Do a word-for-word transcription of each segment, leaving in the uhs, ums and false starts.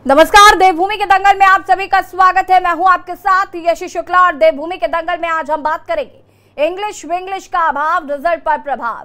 नमस्कार, देवभूमि के दंगल में आप सभी का स्वागत है। मैं हूं आपके साथ यशी शुक्ला और देवभूमि के दंगल में आज हम बात करेंगे इंग्लिश विंग्लिश का अभाव, रिजल्ट पर प्रभाव।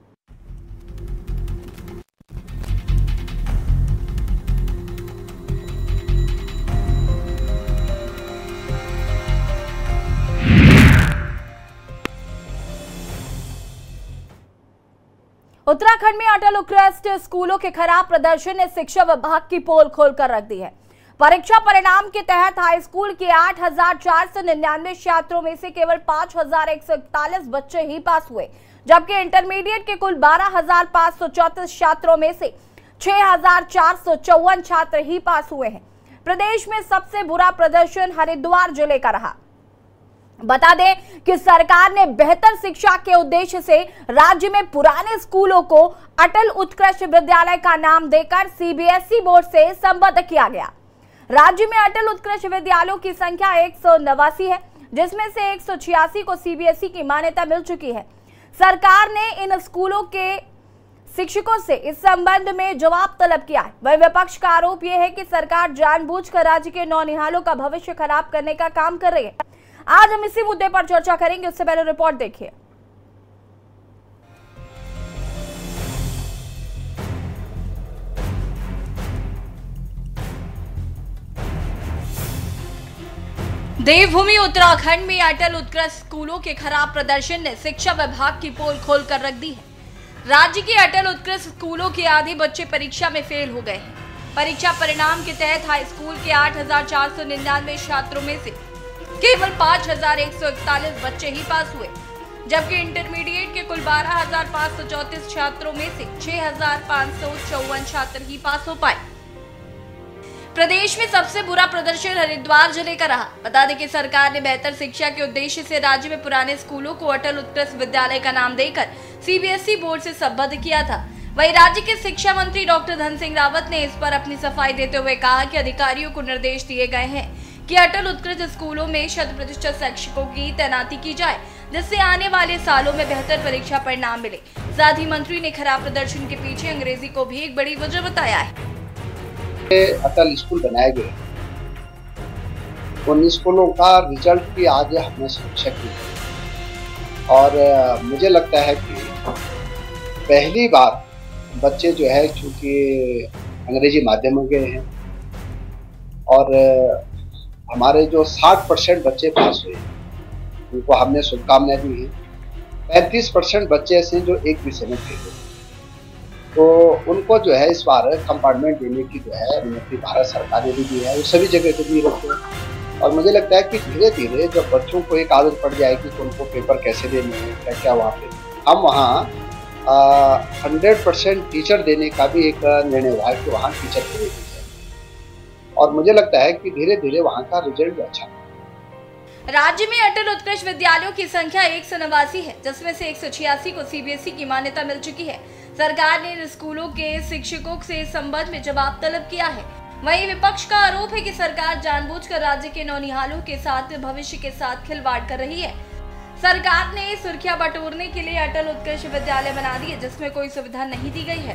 उत्तराखंड में अटल उत्कृष्ट स्कूलों के खराब प्रदर्शन ने शिक्षा विभाग की पोल खोलकर रख दी है। परीक्षा परिणाम के तहत हाई स्कूल के आठ हजार चार सौ निन्यानवे छात्रों में से केवल पांच हजार एक सौ इकतालीस बच्चे ही पास हुए, जबकि इंटरमीडिएट के कुल बारह हजार पांच सौ चौतीस छात्रों में से छह हजार चार सौ चौवन छात्र ही पास हुए हैं। प्रदेश में सबसे बुरा प्रदर्शन हरिद्वार जिले का रहा। बता दें कि सरकार ने बेहतर शिक्षा के उद्देश्य से राज्य में पुराने स्कूलों को अटल उत्कृष्ट विद्यालय का नाम देकर सीबीएसई बोर्ड से संबद्ध किया गया। राज्य में अटल उत्कृष्ट विद्यालयों की संख्या एक सौ नवासी है, जिसमें से एक सौ छियासी को सीबीएसई की मान्यता मिल चुकी है। सरकार ने इन स्कूलों के शिक्षकों से इस संबंध में जवाब तलब किया है। वही विपक्ष का आरोप यह है कि सरकार जानबूझकर राज्य के नौनिहालों का भविष्य खराब करने का काम कर रही है। आज हम इसी मुद्दे पर चर्चा करेंगे, उससे पहले रिपोर्ट देखिए। देवभूमि उत्तराखंड में अटल उत्कृष्ट स्कूलों के खराब प्रदर्शन ने शिक्षा विभाग की पोल खोलकर रख दी है। राज्य के अटल उत्कृष्ट स्कूलों के आधे बच्चे परीक्षा में फेल हो गए हैं। परीक्षा परिणाम के तहत हाई स्कूल के आठ हजार चार सौ निन्यानवे छात्रों में से केवल पांच हजार एक सौ इकतालीस बच्चे ही पास हुए, जबकि इंटरमीडिएट के कुल बारह हजार पांच सौ चौतीस छात्रों में से छह हजार पांच सौ चौवन छात्र ही पास हो पाए। प्रदेश में सबसे बुरा प्रदर्शन हरिद्वार जिले का रहा। बता दें कि सरकार ने बेहतर शिक्षा के उद्देश्य से राज्य में पुराने स्कूलों को अटल उत्कृष्ट विद्यालय का नाम देकर सीबीएसई बोर्ड से संबद्ध किया था। वहीं राज्य के शिक्षा मंत्री डॉक्टर धन सिंह रावत ने इस पर अपनी सफाई देते हुए कहा कि अधिकारियों को निर्देश दिए गए हैं कि अटल उत्कृष्ट स्कूलों में शत प्रतिशत शिक्षकों की तैनाती की जाए, जिससे आने वाले सालों में बेहतर परीक्षा परिणाम मिले। साथ ही मंत्री ने खराब प्रदर्शन के पीछे अंग्रेजी को भी एक बड़ी वजह बताया है। अटल स्कूल बनाए गए, उन स्कूलों का रिजल्ट भी आज हमने समीक्षा की और मुझे लगता है कि पहली बार बच्चे जो है चूंकि अंग्रेजी माध्यमों के हैं और हमारे जो साठ परसेंट बच्चे पास हुए उनको हमने शुभकामनाएं दी हैं। पैंतीस परसेंट बच्चे ऐसे जो एक विषय में फेल हुए, तो उनको जो है इस बार कंपार्टमेंट देने की जो है अनुमति भारत सरकार ने भी दी है, वो सभी जगह पे दी रखते हैं। और मुझे लगता है कि धीरे धीरे जब बच्चों को एक आदत पड़ जाएगी तो उनको पेपर कैसे देने हैं, क्या क्या वहाँ पे हम वहाँ हंड्रेड परसेंट टीचर देने का भी एक निर्णय हुआ है कि वहाँ टीचर के लिए, और मुझे लगता है कि धीरे धीरे वहाँ का रिजल्ट भी अच्छा है। राज्य में अटल उत्कृष्ट विद्यालयों की संख्या एक सौ नवासी है, जिसमें से एक सौ छियासी को सीबीएसई की मान्यता मिल चुकी है। सरकार ने इन स्कूलों के शिक्षकों से इस संबंध में जवाब तलब किया है। वहीं विपक्ष का आरोप है कि सरकार जानबूझकर राज्य के नौनिहालों के साथ भविष्य के साथ खिलवाड़ कर रही है। सरकार ने सुर्खियां बटोरने के लिए अटल उत्कृष्ट विद्यालय बना दिए, जिसमें कोई सुविधा नहीं दी गई है।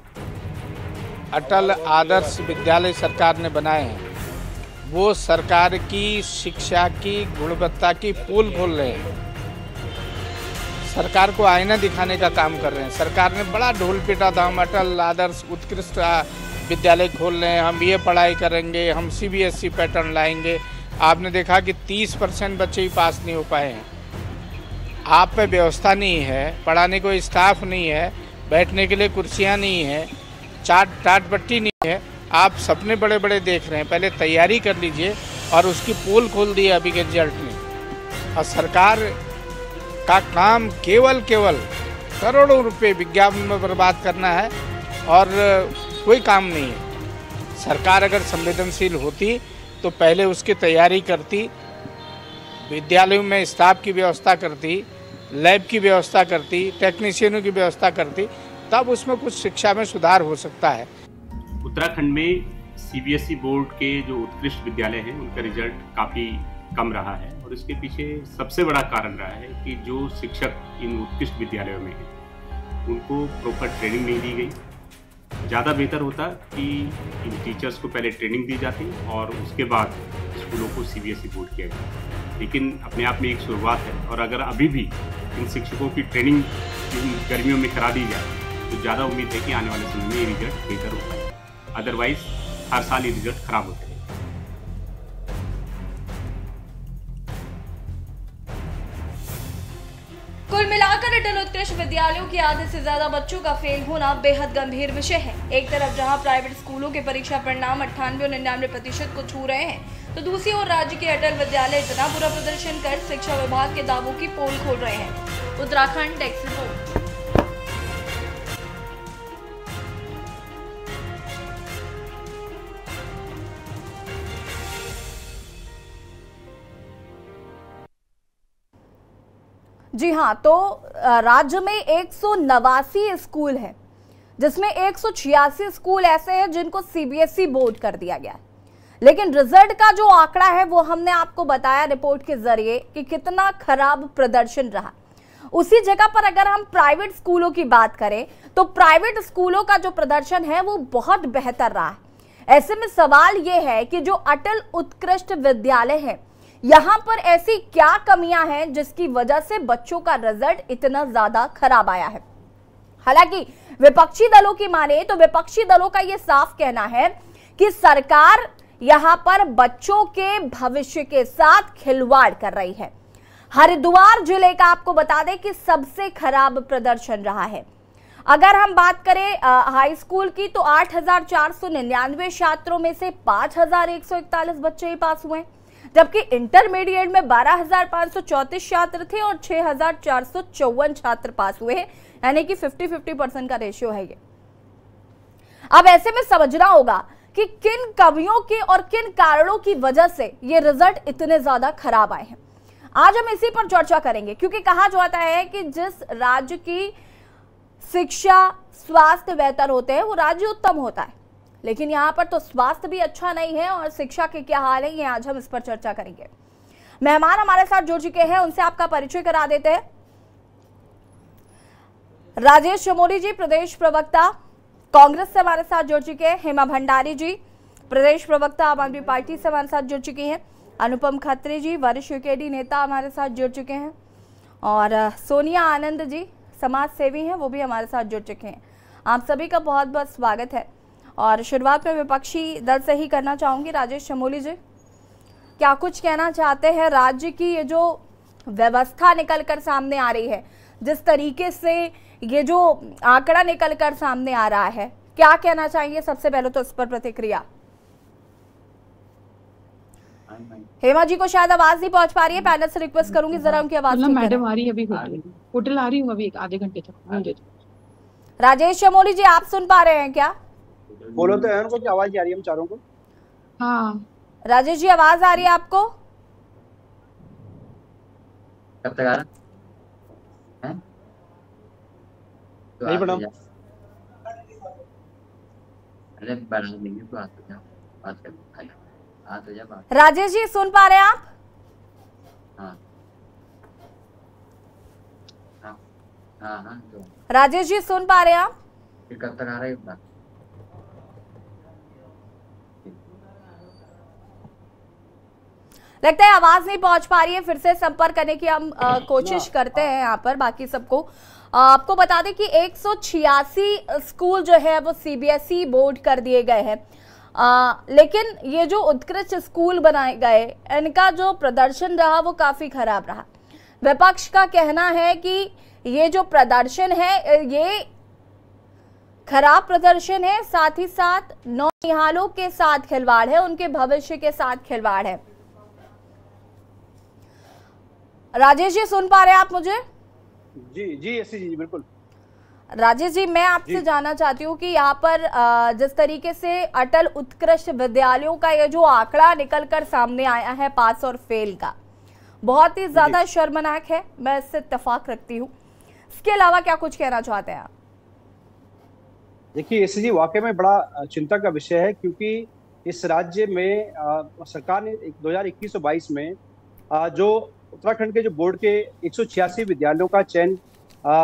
अटल आदर्श विद्यालय सरकार ने बनाए हैं, वो सरकार की शिक्षा की गुणवत्ता की पोल खोल रहे हैं, सरकार को आईना दिखाने का काम कर रहे हैं। सरकार ने बड़ा ढोल पीटा था, हम अटल आदर्श उत्कृष्ट विद्यालय खोल रहे हैं, हम ये पढ़ाई करेंगे, हम सीबीएसई पैटर्न लाएंगे। आपने देखा कि तीस परसेंट बच्चे ही पास नहीं हो पाए हैं। आप पे व्यवस्था नहीं है, पढ़ाने को स्टाफ नहीं है, बैठने के लिए कुर्सियाँ नहीं है, चाट टाट पट्टी नहीं है। आप सपने बड़े बड़े देख रहे हैं, पहले तैयारी कर लीजिए। और उसकी पोल खोल दी अभी के रिजल्ट ने। और सरकार का काम केवल केवल करोड़ों रुपए विज्ञापन में बर्बाद करना है और कोई काम नहीं है। सरकार अगर संवेदनशील होती तो पहले उसकी तैयारी करती, विद्यालयों में स्टाफ की व्यवस्था करती, लैब की व्यवस्था करती, टेक्नीशियनों की व्यवस्था करती, तब उसमें कुछ शिक्षा में सुधार हो सकता है। उत्तराखंड में सीबीएसई बोर्ड के जो उत्कृष्ट विद्यालय हैं उनका रिजल्ट काफ़ी कम रहा है और इसके पीछे सबसे बड़ा कारण रहा है कि जो शिक्षक इन उत्कृष्ट विद्यालयों में हैं उनको प्रॉपर ट्रेनिंग नहीं दी गई ज़्यादा बेहतर होता कि इन टीचर्स को पहले ट्रेनिंग दी जाती और उसके बाद स्कूलों को सीबीएसई बोर्ड किया जाए। लेकिन अपने आप में एक शुरुआत है, और अगर अभी भी इन शिक्षकों की ट्रेनिंग इन गर्मियों में करा दी जाए तो ज़्यादा उम्मीद है कि आने वाले समय में ये रिजल्ट बेहतर हो पाए। अदरवाइज हर साल ये रिजल्ट खराब होते हैं। कुल मिलाकर अटल उत्कृष्ट विद्यालयों के आधे से ज्यादा बच्चों का फेल होना बेहद गंभीर विषय है। एक तरफ जहां प्राइवेट स्कूलों के परीक्षा परिणाम अट्ठानवे और निन्यानवे प्रतिशत को छू रहे हैं, तो दूसरी ओर राज्य के अटल विद्यालय इतना बुरा प्रदर्शन कर शिक्षा विभाग के दावों की पोल खोल रहे हैं। Uttarakhand desk report. जी हाँ, तो राज्य में एक सौ नवासी स्कूल हैं, जिसमें एक सौ छियासी स्कूल ऐसे हैं जिनको सीबीएसई बोर्ड कर दिया गया है। लेकिन रिजल्ट का जो आंकड़ा है वो हमने आपको बताया रिपोर्ट के जरिए कि कितना खराब प्रदर्शन रहा। उसी जगह पर अगर हम प्राइवेट स्कूलों की बात करें तो प्राइवेट स्कूलों का जो प्रदर्शन है वो बहुत बेहतर रहा है। ऐसे में सवाल ये है कि जो अटल उत्कृष्ट विद्यालय है, यहां पर ऐसी क्या कमियां हैं जिसकी वजह से बच्चों का रिजल्ट इतना ज्यादा खराब आया है। हालांकि विपक्षी दलों की माने तो विपक्षी दलों का यह साफ कहना है कि सरकार यहां पर बच्चों के भविष्य के साथ खिलवाड़ कर रही है। हरिद्वार जिले का आपको बता दें कि सबसे खराब प्रदर्शन रहा है। अगर हम बात करें हाई स्कूल की तो आठ हजार चार सौ निन्यानवे छात्रों में से पांच हजार एक सौ इकतालीस बच्चे ही पास हुए, जबकि इंटरमीडिएट में बारह हजार पांच सौ चौंतीस छात्र थे और छह हजार चार सौ चौवन छात्र पास हुए हैं, यानी कि फिफ्टी फिफ्टी परसेंट का रेशियो है ये। अब ऐसे में समझना होगा कि किन कमियों के और किन कारणों की वजह से ये रिजल्ट इतने ज्यादा खराब आए हैं। आज हम इसी पर चर्चा करेंगे, क्योंकि कहा जाता है कि जिस राज्य की शिक्षा स्वास्थ्य बेहतर होते हैं वो राज्य उत्तम होता है, लेकिन यहाँ पर तो स्वास्थ्य भी अच्छा नहीं है और शिक्षा के क्या हाल है, ये आज हम इस पर चर्चा करेंगे। मेहमान हमारे साथ जुड़ चुके हैं, उनसे आपका परिचय करा देते हैं। राजेश चमोली जी प्रदेश प्रवक्ता कांग्रेस से हमारे साथ जुड़ चुके हैं। हेमा भंडारी जी प्रदेश प्रवक्ता आम आदमी पार्टी से हमारे साथ जुड़ चुकी हैं। अनुपम खत्री जी वरिष्ठ यूकेडी नेता हमारे साथ जुड़ चुके हैं, और सोनिया आनंद जी समाज सेवी हैं, वो भी हमारे साथ जुड़ चुके हैं। आप सभी का बहुत बहुत स्वागत है। और शुरुआत में विपक्षी दल से ही करना चाहूंगी। राजेश चमोली जी, क्या कुछ कहना चाहते हैं? राज्य की ये जो व्यवस्था निकल कर सामने आ रही है, जिस तरीके से ये जो आंकड़ा निकल कर सामने आ रहा है, क्या कहना चाहिए? सबसे पहले तो इस पर प्रतिक्रिया। हेमा जी को शायद आवाज नहीं पहुंच पा रही है, पैनल से रिक्वेस्ट करूंगी जरा उनकी आवाज। मैडम आ रही है, अभी होटल आ रही हूँ, अभी आधे घंटे तक। राजेश चमोली जी, आप सुन पा रहे हैं क्या? बोलो तो है, उनको आवाज आ रही है हम चारों को। हाँ राजेश जी, आवाज आ रही है आपको? कब तक आ रहा है? तो नहीं मैडम, अरे बना लेंगे तो आ तो जाओ, बात कर आ तो जा बात। राजेश जी सुन पा रहे हैं आप? हाँ हाँ हाँ हाँ तो राजेश जी सुन पा रहे हैं आप? फिर कब तक आ रहा है बात? लगता है आवाज नहीं पहुंच पा रही है, फिर से संपर्क करने की हम आ, कोशिश करते हैं यहाँ पर बाकी सबको। आपको बता दें कि एक सौ छियासी स्कूल जो है वो सीबीएसई बोर्ड कर दिए गए हैं, लेकिन ये जो उत्कृष्ट स्कूल बनाए गए इनका जो प्रदर्शन रहा वो काफी खराब रहा। विपक्ष का कहना है कि ये जो प्रदर्शन है ये खराब प्रदर्शन है, साथ ही साथ नौनिहालों के साथ खिलवाड़ है, उनके भविष्य के साथ खिलवाड़ है। राजेश जी सुन पा रहे हैं आप मुझे? जी जी ऐसी जी बिल्कुल। राजेश जी, मैं आपसे जानना चाहती हूँ कि यहाँ पर जिस तरीके से अटल उत्कृष्ट विद्यालयों का ये जो आंकड़ा निकल कर सामने आया है पास और फेल का, बहुत ही ज्यादा शर्मनाक है, मैं इससे इत्तेफाक रखती हूँ। इसके अलावा क्या कुछ कहना चाहते हैं आप? देखिए ऐसी जी वाकई में बड़ा चिंता का विषय है, क्योंकि इस राज्य में आ, सरकार ने दो हजार इक्कीस बाईस में आ, जो उत्तराखंड के जो बोर्ड के एक सौ छियासी विद्यालयों का चयन आ,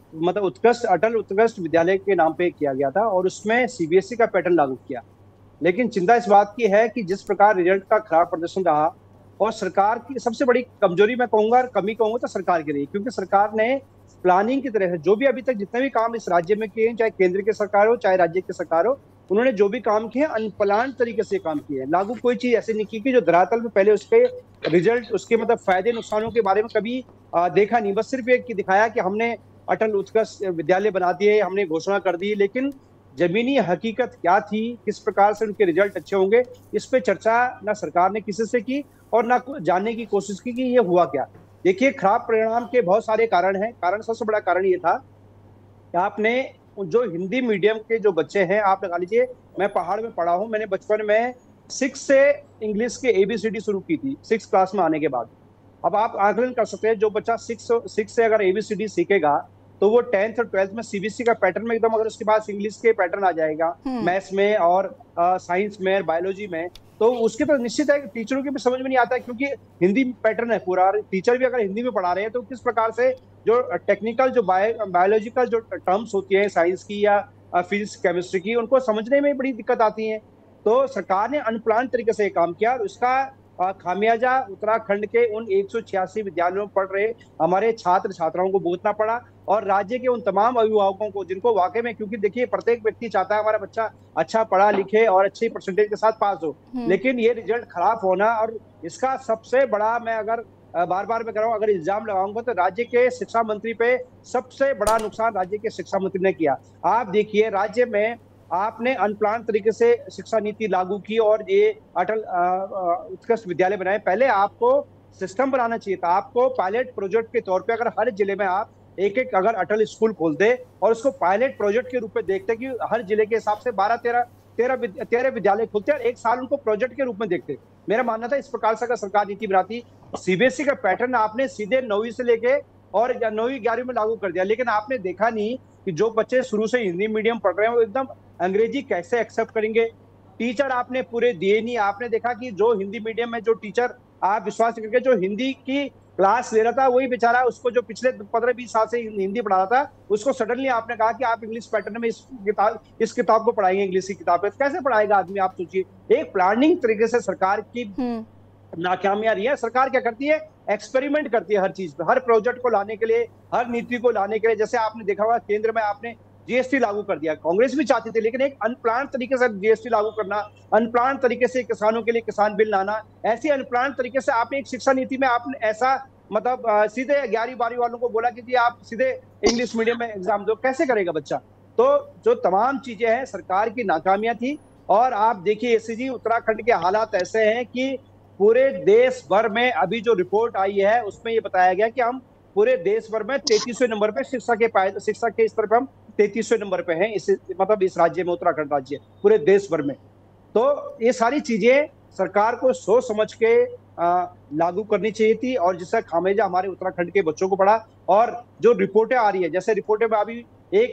मतलब उत्कृष्ट अटल उत्कृष्ट विद्यालय के नाम पे किया गया था और उसमें सीबीएसई का पैटर्न लागू किया। लेकिन चिंता इस बात की है कि जिस प्रकार रिजल्ट का खराब प्रदर्शन रहा और सरकार की सबसे बड़ी कमजोरी मैं कहूंगा, कमी कहूंगा तो सरकार की रही, क्योंकि सरकार ने प्लानिंग की तरह से जो भी अभी तक जितने भी काम इस राज्य में किए हैं, चाहे केंद्र की सरकार हो चाहे राज्य की सरकार हो, उन्होंने जो भी काम किए अनप्लान तरीके से काम किए हैं। लागू कोई चीज ऐसी नहीं की कि जो धरातल में पहले उसके रिजल्ट, उसके मतलब फायदे नुकसानों के बारे में कभी आ, देखा नहीं, बस सिर्फ एक दिखाया कि हमने अटल उत्कृष्ट विद्यालय बना दिए, हमने घोषणा कर दी, लेकिन जमीनी हकीकत क्या थी, किस प्रकार से उनके रिजल्ट अच्छे होंगे, इस पे चर्चा ना सरकार ने किसी से की और ना जानने की कोशिश की कि ये हुआ क्या। देखिए, खराब परिणाम के बहुत सारे कारण हैं। कारण सबसे बड़ा कारण ये था कि आपने जो हिंदी मीडियम के जो बच्चे हैं, आप लगा लीजिए, मैं पहाड़ में पढ़ा हूँ, मैंने बचपन में सिक्स से इंग्लिश के एबीसीडी शुरू की थी, सिक्स क्लास में आने के बाद। अब आप आकलन कर सकते हैं, जो बच्चा सिक्स सिक्स से अगर एबीसीडी सीखेगा तो वो टेंथ और ट्वेल्थ में सीबीएसई का पैटर्न में एकदम, अगर उसके पास इंग्लिश के पैटर्न आ जाएगा, मैथ्स में और साइंस में, बायोलॉजी में, तो उसके तो निश्चित है कि टीचरों की भी समझ में नहीं आता है, क्योंकि हिंदी पैटर्न है पूरा। टीचर भी अगर हिंदी में पढ़ा रहे हैं तो किस प्रकार से जो टेक्निकल जो बायोलॉजिकल जो टर्म्स होती है साइंस की या फिजिक्स केमिस्ट्री की, उनको समझने में बड़ी दिक्कत आती है। तो सरकार ने अनप्लान तरीके से काम किया और उसका खामियाजा उत्तराखंड के उन एक सौ छियासी विद्यालयों में पढ़ रहे हमारे छात्र छात्राओं को भुगतना पड़ा और राज्य के उन तमाम अभिभावकों को, जिनको वाकई में, क्योंकि देखिए प्रत्येक व्यक्ति चाहता है हमारा बच्चा अच्छा पढ़ा लिखे और अच्छे परसेंटेज के साथ पास हो, लेकिन ये रिजल्ट खराब होना, और इसका सबसे बड़ा, मैं अगर बार बार मैं कर रहा हूँ, अगर इल्जाम लगाऊंगा तो राज्य के शिक्षा मंत्री पे सबसे बड़ा नुकसान राज्य के शिक्षा मंत्री ने किया। आप देखिए, राज्य में आपने अनप्लान तरीके से शिक्षा नीति लागू की और ये अटल उत्कृष्ट विद्यालय बनाए। पहले आपको सिस्टम बनाना चाहिए था, आपको पायलट प्रोजेक्ट के तौर पे अगर हर जिले में आप एक एक अगर अटल स्कूल खोलते और उसको पायलट प्रोजेक्ट के रूप में देखते कि हर जिले के हिसाब से बारह तेरह तेरह तेरह विद्यालय खोलते और एक साल उनको प्रोजेक्ट के रूप में देखते। मेरा मानना था इस प्रकार से अगर सरकार नीति बनाती। सीबीएसई का पैटर्न आपने सीधे नौवीं से लेके और नौवीं ग्यारहवीं में लागू कर दिया, लेकिन आपने देखा नहीं कि जो बच्चे शुरू से हिंदी मीडियम पढ़ रहे हैं वो एकदम अंग्रेजी कैसे एक्सेप्ट करेंगे। टीचर आपने पूरे दिए नहीं। आपने देखा कि जो हिंदी मीडियम में जो टीचर, आप विश्वास करके, जो हिंदी की क्लास ले रहा था वही बेचारा, उसको जो पिछले पंद्रह बीस साल से हिंदी पढ़ा रहा था, उसको सडनली आपने कहा कि आप इंग्लिश पैटर्न में इस किताब इस किताब को पढ़ाएंगे, इंग्लिश की किताब है, कैसे पढ़ाएगा आदमी? आप सोचिए। एक प्लानिंग तरीके से सरकार की नाकामियां रही है। सरकार क्या करती है? एक्सपेरिमेंट करती है हर चीज पे, हर प्रोजेक्ट को लाने के लिए, हर नीति को लाने के लिए। जैसे आपने देखा होगा केंद्र में आपने जीएसटी लागू कर दिया, कांग्रेस भी चाहती थी, लेकिन एक अनप्लान तरीके से जीएसटी लागू करना, अनप्लान तरीके से किसानों के लिए किसान बिल लाना, ऐसी अनप्लान तरीके से आपने एक शिक्षा नीति में आपने ऐसा मतलब सीधे ग्यारहवीं बारहवीं वालों को बोला कि जी आप सीधे इंग्लिश मीडियम में एग्जाम दो, कैसे करेगा बच्चा? तो जो तमाम चीजें हैं सरकार की नाकामियां थी। और आप देखिए एसीजी उत्तराखंड के हालात ऐसे हैं कि पूरे देश भर में अभी जो रिपोर्ट आई है उसमें ये बताया गया कि हम पूरे देश भर में तैंतीसवें नंबर पे शिक्षा के शिक्षा के स्तर पे हम तैंतीसवें नंबर पे हैं, इस मतलब इस राज्य में, उत्तराखंड राज्य पूरे देश भर में। तो ये सारी चीजें सरकार को सोच समझ के आ, लागू करनी चाहिए थी और जिससे खामियाजा हमारे उत्तराखंड के बच्चों को पड़ा। और जो रिपोर्टें आ रही है, जैसे रिपोर्टें में अभी एक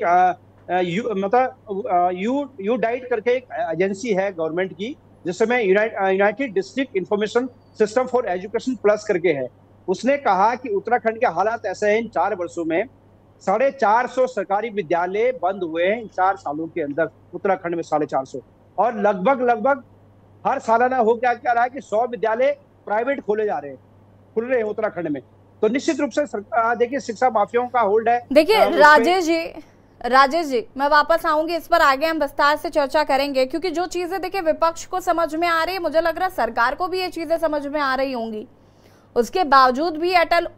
यू मतलब यू यू डाइट करके एक एजेंसी है गवर्नमेंट की, जिसमें united district information system for education plus करके है। उसने कहा कि उत्तराखंड के हालात ऐसे हैं, इन चार वर्षों में साढ़े चार सौ सरकारी विद्यालय बंद हुए हैं इन चार सालों के अंदर उत्तराखंड में, साढ़े चार सौ। और लगभग लगभग हर सालाना हो क्या क्या रहा है कि सौ विद्यालय प्राइवेट खोले जा रहे हैं, खुल रहे हैं उत्तराखंड में। तो निश्चित रूप से देखिए शिक्षा माफियाओं का होल्ड है। देखिए राजेश जी, राजेश जी मैं वापस आऊंगी इस पर, आगे हम विस्तार से चर्चा करेंगे, क्योंकि जो चीजें देखिए विपक्ष को समझ में आ रही है, मुझे लग रहा है सरकार को भी ये चीजें समझ में आ रही होंगी, उसके बावजूद भी अटल।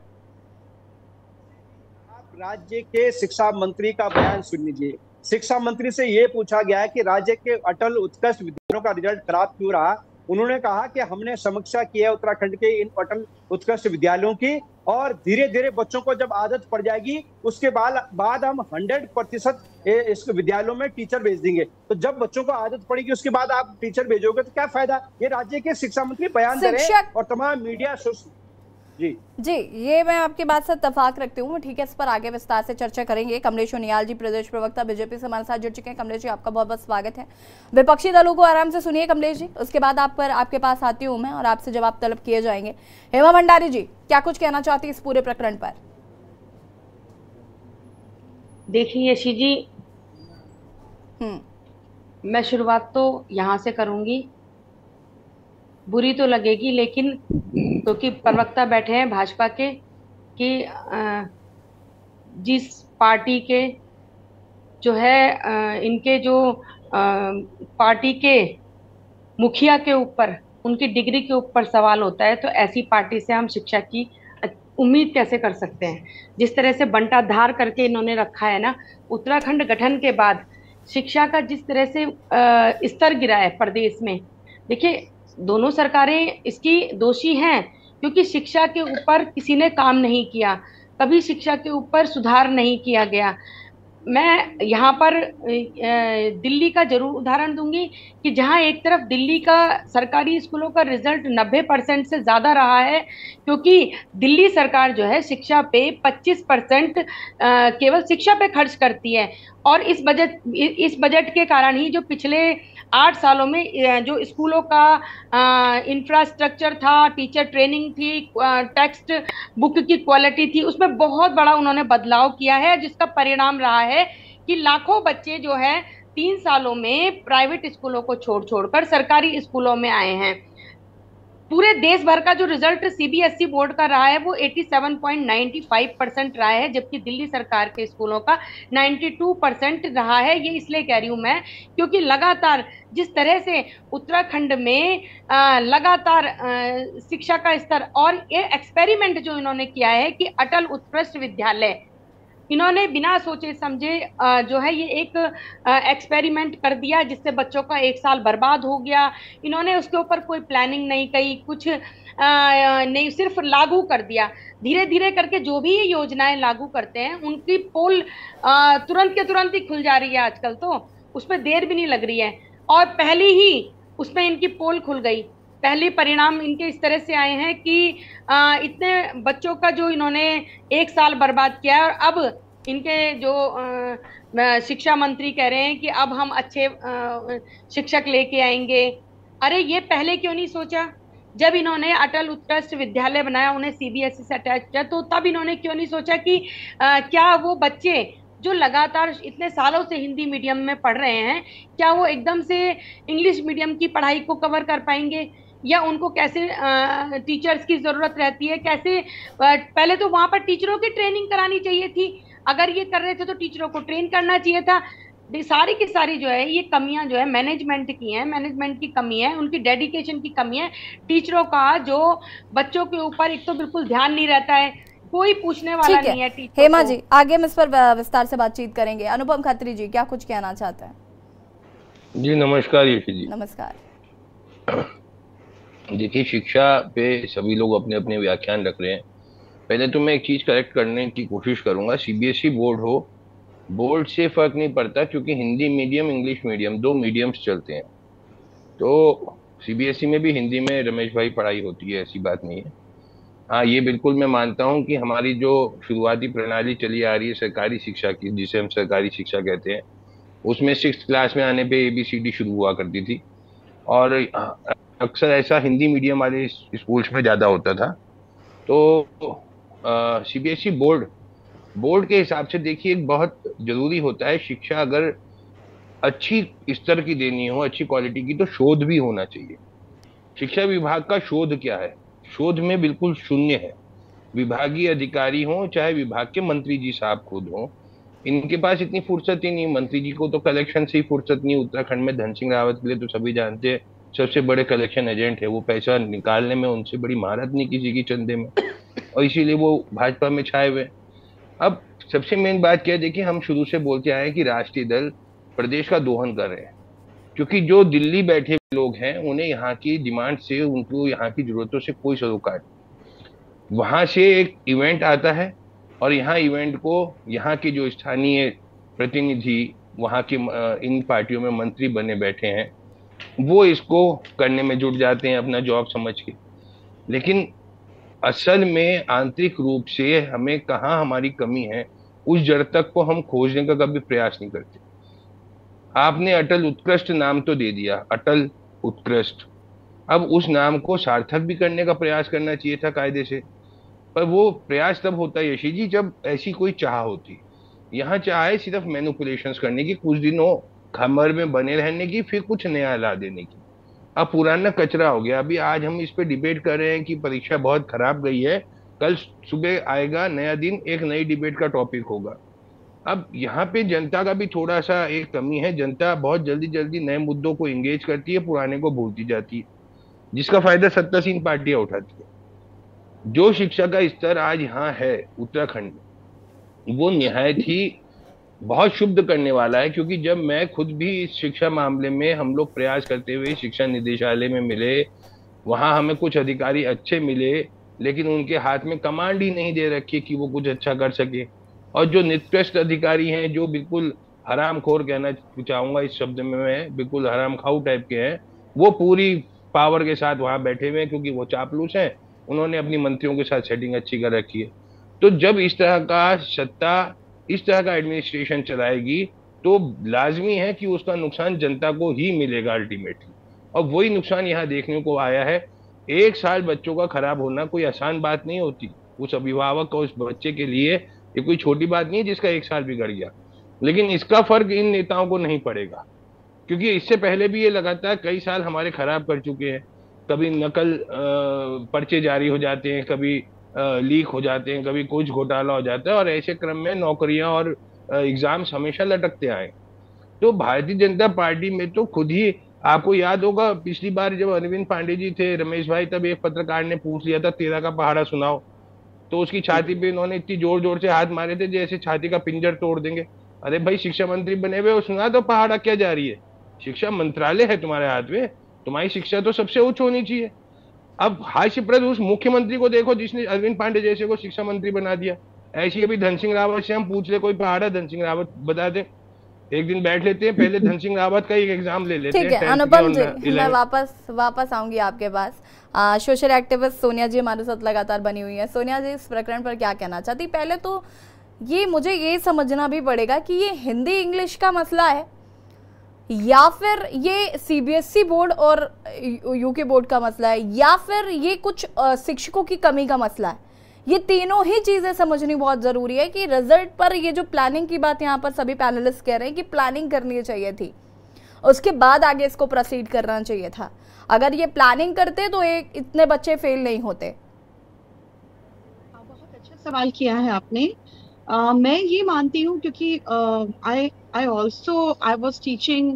आप राज्य के शिक्षा मंत्री का बयान सुन लीजिए। शिक्षा मंत्री से ये पूछा गया है कि राज्य के अटल उत्कृष्ट विद्यालयों का रिजल्ट खराब क्यों रहा। उन्होंने कहा कि हमने समीक्षा की है उत्तराखंड के इन अटल उत्कृष्ट विद्यालयों की, और धीरे धीरे बच्चों को जब आदत पड़ जाएगी उसके बाद बाद हम सौ प्रतिशत इस विद्यालयों में टीचर भेज देंगे। तो जब बच्चों को आदत पड़ेगी उसके बाद आप टीचर भेजोगे तो क्या फायदा? ये राज्य के शिक्षा मंत्री बयान दे रहे हैं और तमाम मीडिया जी जी ये मैं आपकी बात से इत्तेफाक रखती हूँ। ठीक है, इस पर आगे विस्तार से चर्चा करेंगे। कमलेश उनियाल जी प्रदेश प्रवक्ता बीजेपी से हमारे साथ जुड़ चुके हैं। कमलेश जी आपका बहुत बहुत स्वागत है। विपक्षी दलों को आराम से सुनिए कमलेश जी, उसके बाद आप पर आपके पास आती हूँ मैं और आपसे जवाब तलब किए जाएंगे। हेमा भंडारी जी क्या कुछ कहना चाहती है इस पूरे प्रकरण पर? देखिए यशी जी, हम्म मैं शुरुआत तो यहाँ से करूंगी। बुरी तो लगेगी, लेकिन क्योंकि प्रवक्ता बैठे हैं भाजपा के कि अ, जिस पार्टी के जो है अ, इनके जो अ, पार्टी के मुखिया के ऊपर, उनकी डिग्री के ऊपर सवाल होता है, तो ऐसी पार्टी से हम शिक्षा की उम्मीद कैसे कर सकते हैं। जिस तरह से बंटाधार करके इन्होंने रखा है ना, उत्तराखंड गठन के बाद शिक्षा का जिस तरह से अ, स्तर गिरा है प्रदेश में। देखिए, दोनों सरकारें इसकी दोषी हैं, क्योंकि शिक्षा के ऊपर किसी ने काम नहीं किया, कभी शिक्षा के ऊपर सुधार नहीं किया गया। मैं यहाँ पर दिल्ली का जरूर उदाहरण दूंगी कि जहाँ एक तरफ दिल्ली का सरकारी स्कूलों का रिजल्ट नब्बे परसेंट से ज्यादा रहा है, क्योंकि दिल्ली सरकार जो है शिक्षा पे पच्चीस परसेंट केवल शिक्षा पे खर्च करती है। और इस बजट इस बजट के कारण ही जो पिछले आठ सालों में जो स्कूलों का इंफ्रास्ट्रक्चर था, टीचर ट्रेनिंग थी, टेक्स्ट बुक की क्वालिटी थी, उसमें बहुत बड़ा उन्होंने बदलाव किया है, जिसका परिणाम रहा है कि लाखों बच्चे जो है तीन सालों में प्राइवेट स्कूलों को छोड़ छोड़कर सरकारी स्कूलों में आए हैं। पूरे देश भर का जो रिजल्ट सीबीएसई बोर्ड का रहा है वो सत्तासी पॉइंट नौ पाँच परसेंट रहा है, जबकि दिल्ली सरकार के स्कूलों का बानवे परसेंट रहा है। ये इसलिए कह रही हूं मैं, क्योंकि लगातार जिस तरह से उत्तराखंड में आ, लगातार आ, शिक्षा का स्तर, और ये एक्सपेरिमेंट जो इन्होंने किया है कि अटल उत्कृष्ट विद्यालय, इन्होंने बिना सोचे समझे जो है ये एक एक्सपेरिमेंट कर दिया, जिससे बच्चों का एक साल बर्बाद हो गया। इन्होंने उसके ऊपर कोई प्लानिंग नहीं की, कुछ नहीं, सिर्फ लागू कर दिया। धीरे धीरे करके जो भी ये योजनाएं लागू करते हैं उनकी पोल तुरंत के तुरंत ही खुल जा रही है आजकल, तो उसमें देर भी नहीं लग रही है। और पहले ही उसमें इनकी पोल खुल गई। पहले परिणाम इनके इस तरह से आए हैं कि आ, इतने बच्चों का जो इन्होंने एक साल बर्बाद किया है, और अब इनके जो आ, शिक्षा मंत्री कह रहे हैं कि अब हम अच्छे आ, शिक्षक लेके आएंगे। अरे ये पहले क्यों नहीं सोचा? जब इन्होंने अटल उत्कृष्ट विद्यालय बनाया, उन्हें सीबीएसई से अटैच किया, तो तब इन्होंने क्यों नहीं सोचा कि आ, क्या वो बच्चे जो लगातार इतने सालों से हिंदी मीडियम में पढ़ रहे हैं, क्या वो एकदम से इंग्लिश मीडियम की पढ़ाई को कवर कर पाएंगे, या उनको कैसे टीचर्स की जरूरत रहती है, कैसे पहले तो वहां पर टीचरों की ट्रेनिंग करानी चाहिए थी। अगर ये कर रहे थे तो टीचरों को ट्रेन करना चाहिए था। सारी की सारी जो है ये कमियां जो है मैनेजमेंट की हैं, मैनेजमेंट की कमी है, उनकी डेडिकेशन की कमी है। टीचरों का जो बच्चों के ऊपर एक तो बिल्कुल ध्यान नहीं रहता है, कोई पूछने वाला नहीं है टीचर। हेमा जी, आगे हम इस पर विस्तार से बातचीत करेंगे। अनुपम खत्री जी, क्या कुछ कहना चाहते हैं? जी नमस्कार यशी जी। नमस्कार। देखिए, शिक्षा पे सभी लोग अपने अपने व्याख्यान रख रहे हैं। पहले तो मैं एक चीज करेक्ट करने की कोशिश करूंगा। सीबीएसई बोर्ड हो, बोर्ड से फर्क नहीं पड़ता, क्योंकि हिंदी मीडियम इंग्लिश मीडियम दो मीडियम्स चलते हैं। तो सीबीएसई में भी हिंदी में रमेश भाई पढ़ाई होती है, ऐसी बात नहीं है। हाँ, ये बिल्कुल मैं मानता हूँ कि हमारी जो शुरुआती प्रणाली चली आ रही है सरकारी शिक्षा की, जिसे हम सरकारी शिक्षा कहते हैं, उसमें सिक्स क्लास में आने पे एबीसीडी शुरू हुआ करती थी, और अक्सर ऐसा हिंदी मीडियम वाले स्कूल्स में ज़्यादा होता था। तो सीबीएसई बोर्ड बोर्ड के हिसाब से देखिए बहुत ज़रूरी होता है, शिक्षा अगर अच्छी स्तर की देनी हो, अच्छी क्वालिटी की, तो शोध भी होना चाहिए। शिक्षा विभाग का शोध क्या है? शोध में बिल्कुल शून्य है। विभागीय अधिकारी हों चाहे विभाग के मंत्री जी साहब खुद हों, इनके पास इतनी फुर्सत ही नहीं। मंत्री जी को तो कलेक्शन से ही फुर्सत नहीं। उत्तराखंड में धन सिंह रावत के लिए तो सभी जानते हैं, सबसे बड़े कलेक्शन एजेंट है। वो पैसा निकालने में उनसे बड़ी महारत नहीं किसी की चंदे में, और इसीलिए वो भाजपा में छाए हुए। अब सबसे मेन बात क्या है, देखिए हम शुरू से बोलते आए कि राष्ट्रीय दल प्रदेश का दोहन कर रहे हैं, क्योंकि जो दिल्ली बैठे लोग हैं उन्हें यहाँ की डिमांड से, उनको यहाँ की जरूरतों से कोई सरोकार नहीं। वहां से एक इवेंट आता है, और यहाँ इवेंट को यहाँ के जो स्थानीय प्रतिनिधि, वहाँ के इन पार्टियों में मंत्री बने बैठे हैं, वो इसको करने में जुट जाते हैं अपना जॉब समझ के। लेकिन असल में आंतरिक रूप से हमें कहाँ हमारी कमी है, उस जड़ तक को हम खोजने का कभी प्रयास नहीं करते। आपने अटल उत्कृष्ट नाम तो दे दिया, अटल उत्कृष्ट, अब उस नाम को सार्थक भी करने का प्रयास करना चाहिए था कायदे से। पर वो प्रयास तब होता है यशी जी जब ऐसी कोई चाह होती। यहाँ चाहे सिर्फ मैनिपुलेशंस करने की, कुछ दिनों खमर में बने रहने की, फिर कुछ नया ला देने की। अब पुराना कचरा हो गया। अभी आज हम इस पे डिबेट कर रहे हैं कि परीक्षा बहुत खराब गई है, कल सुबह आएगा नया दिन, एक नई डिबेट का टॉपिक होगा। अब यहाँ पे जनता का भी थोड़ा सा एक कमी है, जनता बहुत जल्दी जल्दी नए मुद्दों को एंगेज करती है, पुराने को भूलती जाती है, जिसका फायदा सत्तासीन पार्टियां उठाती है। जो शिक्षा का स्तर आज यहाँ है उत्तराखंड में, वो निहायत ही बहुत शुद्ध करने वाला है। क्योंकि जब मैं खुद भी इस शिक्षा मामले में हम लोग प्रयास करते हुए शिक्षा निदेशालय में मिले, वहां हमें कुछ अधिकारी अच्छे मिले, लेकिन उनके हाथ में कमांड ही नहीं दे रखी कि वो कुछ अच्छा कर सके। और जो निकृष्ट अधिकारी हैं, जो बिल्कुल हरामखोर कहना चाहूंगा इस शब्द में मैं, बिल्कुल हराम खाऊ टाइप के हैं, वो पूरी पावर के साथ वहां बैठे हुए हैं, क्योंकि वो चापलूस हैं, उन्होंने अपनी मंत्रियों के साथ सेटिंग अच्छी कर रखी है। तो जब इस तरह का सत्ता, इस तरह का एडमिनिस्ट्रेशन चलाएगी, तो लाजमी है कि उसका नुकसान जनता को ही मिलेगा अल्टीमेटली। और वही नुकसान यहाँ देखने को आया है। एक साल बच्चों का खराब होना कोई आसान बात नहीं होती, उस अभिभावक और उस बच्चे के लिए ये कोई छोटी बात नहीं है जिसका एक साल बिगड़ गया। लेकिन इसका फर्क इन नेताओं को नहीं पड़ेगा, क्योंकि इससे पहले भी ये लगातार कई साल हमारे खराब कर चुके हैं। कभी नकल पर्चे जारी हो जाते हैं, कभी लीक हो जाते हैं, कभी कुछ घोटाला हो जाता है, और ऐसे क्रम में नौकरियां और एग्जाम्स हमेशा लटकते आए। तो भारतीय जनता पार्टी में तो खुद ही, आपको याद होगा पिछली बार जब अरविंद पांडे जी थे, रमेश भाई, तब एक पत्रकार ने पूछ लिया था तेरह का पहाड़ा सुनाओ, तो उसकी छाती पे इन्होंने इतनी जोर जोर से हाथ मारे थे जैसे छाती का पिंजर तोड़ देंगे। अरे भाई, शिक्षा मंत्री बने हुए हो, सुना दो पहाड़ा क्या जा रही है, शिक्षा मंत्रालय है तुम्हारे हाथ में, तुम्हारी शिक्षा तो सबसे उच्च होनी चाहिए। अब हास्यप्रद उस मुख्यमंत्री को देखो जिसने अरविंद पांडे जैसे को शिक्षा मंत्री बना दिया। ऐसी अभी धन सिंह रावत से हम पूछ ले कोई पहाड़ा, धन सिंह रावत बता दे, एक दिन बैठ लेते हैं, पहले धन सिंह रावत का एक एग्जाम ले लेते हैं। ठीक है अनुपम जी, मैं वापस वापस आऊंगी आपके पास। सोशल एक्टिविस्ट सोनिया जी हमारे साथ लगातार बनी हुई है। सोनिया जी, इस प्रकरण पर क्या कहना चाहती? पहले तो ये मुझे ये समझना भी पड़ेगा कि ये हिंदी इंग्लिश का मसला है या फिर ये सीबीएसई बोर्ड और यूके बोर्ड का मसला है, या फिर ये कुछ शिक्षकों की कमी का मसला है। ये तीनों ही चीजें समझनी बहुत जरूरी है कि रिजल्ट पर ये जो प्लानिंग की बात यहाँ पर सभी पैनलिस्ट कह रहे हैं कि प्लानिंग करनी चाहिए थी, उसके बाद आगे इसको प्रोसीड करना चाहिए था। अगर ये प्लानिंग करते तो एक इतने बच्चे फेल नहीं होते। बहुत अच्छा सवाल किया है आपने। Uh, मैं ये मानती हूँ क्योंकि I I also I was teaching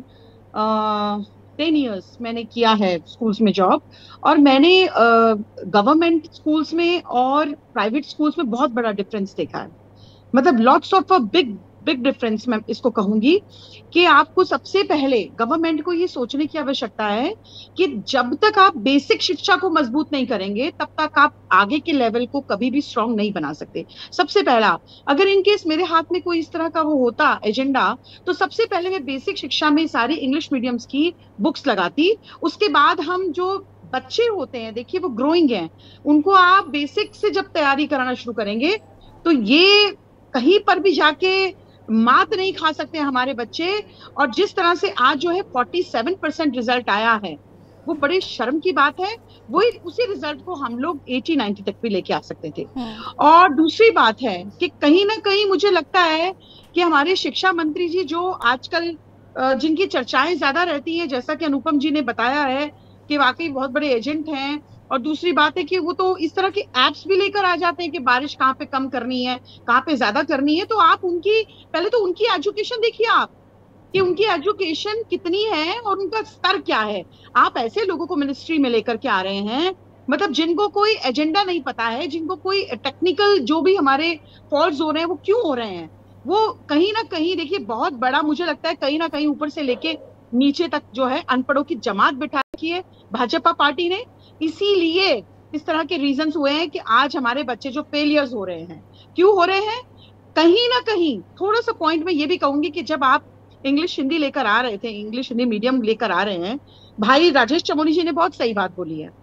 ten years मैंने किया है स्कूल्स में जॉब, और मैंने गवर्नमेंट uh, स्कूल्स में और प्राइवेट स्कूल्स में बहुत बड़ा डिफरेंस देखा है। मतलब lots of a big big difference मैं इसको कहूंगी कि आपको सबसे पहले गवर्नमेंट को ये सोचने की आवश्यकता है कि जब तक आप बेसिक शिक्षा को मजबूत नहीं करेंगे तब तक आप आगे के लेवल को कभी भी स्ट्रांग नहीं बना सकते। सबसे पहला, अगर इनकेस मेरे हाथ में कोई इस तरह का वो होता एजेंडा, तो सबसे पहले मैं बेसिक शिक्षा में सारी इंग्लिश मीडियम्स की बुक्स लगाती। उसके बाद हम जो बच्चे होते हैं, देखिए वो ग्रोइंग हैं, उनको आप बेसिक से जब तैयारी कराना शुरू करेंगे तो ये कहीं पर भी जाके मात नहीं खा सकते हमारे बच्चे। और जिस तरह से आज जो है सैंतालीस परसेंट रिजल्ट आया है, वो बड़े शर्म की बात है। वही उसी रिजल्ट को हम लोग अस्सी नब्बे तक भी लेके आ सकते थे। और दूसरी बात है कि कहीं ना कहीं मुझे लगता है कि हमारे शिक्षा मंत्री जी जो आजकल जिनकी चर्चाएं ज्यादा रहती हैं, जैसा कि अनुपम जी ने बताया है कि वाकई बहुत बड़े एजेंट हैं, और दूसरी बात है कि वो तो इस तरह के एप्स भी लेकर आ जाते हैं कि बारिश कहाँ पे कम करनी है, कहाँ पे ज्यादा करनी है। तो आप उनकी पहले तो उनकी एजुकेशन देखिए आप कि उनकी एजुकेशन कितनी है और उनका स्तर क्या है। आप ऐसे लोगों को मिनिस्ट्री में लेकर के आ रहे हैं, मतलब जिनको कोई एजेंडा नहीं पता है, जिनको कोई टेक्निकल जो भी हमारे फॉल्ट्स हो रहे हैं वो क्यों हो रहे हैं, वो कहीं ना कहीं देखिए बहुत बड़ा मुझे लगता है कहीं ना कहीं ऊपर से लेके नीचे तक जो है अनपढ़ों की जमात बिठा रखी है भाजपा पार्टी ने। इसीलिए इस तरह के रीजंस हुए हैं कि आज हमारे बच्चे जो फेलियर्स हो रहे हैं, क्यों हो रहे हैं, कहीं ना कहीं थोड़ा सा पॉइंट में ये भी कहूंगी कि जब आप इंग्लिश हिंदी लेकर आ रहे थे, इंग्लिश हिंदी मीडियम लेकर आ रहे हैं, भाई राजेश चमोली जी ने बहुत सही बात बोली है।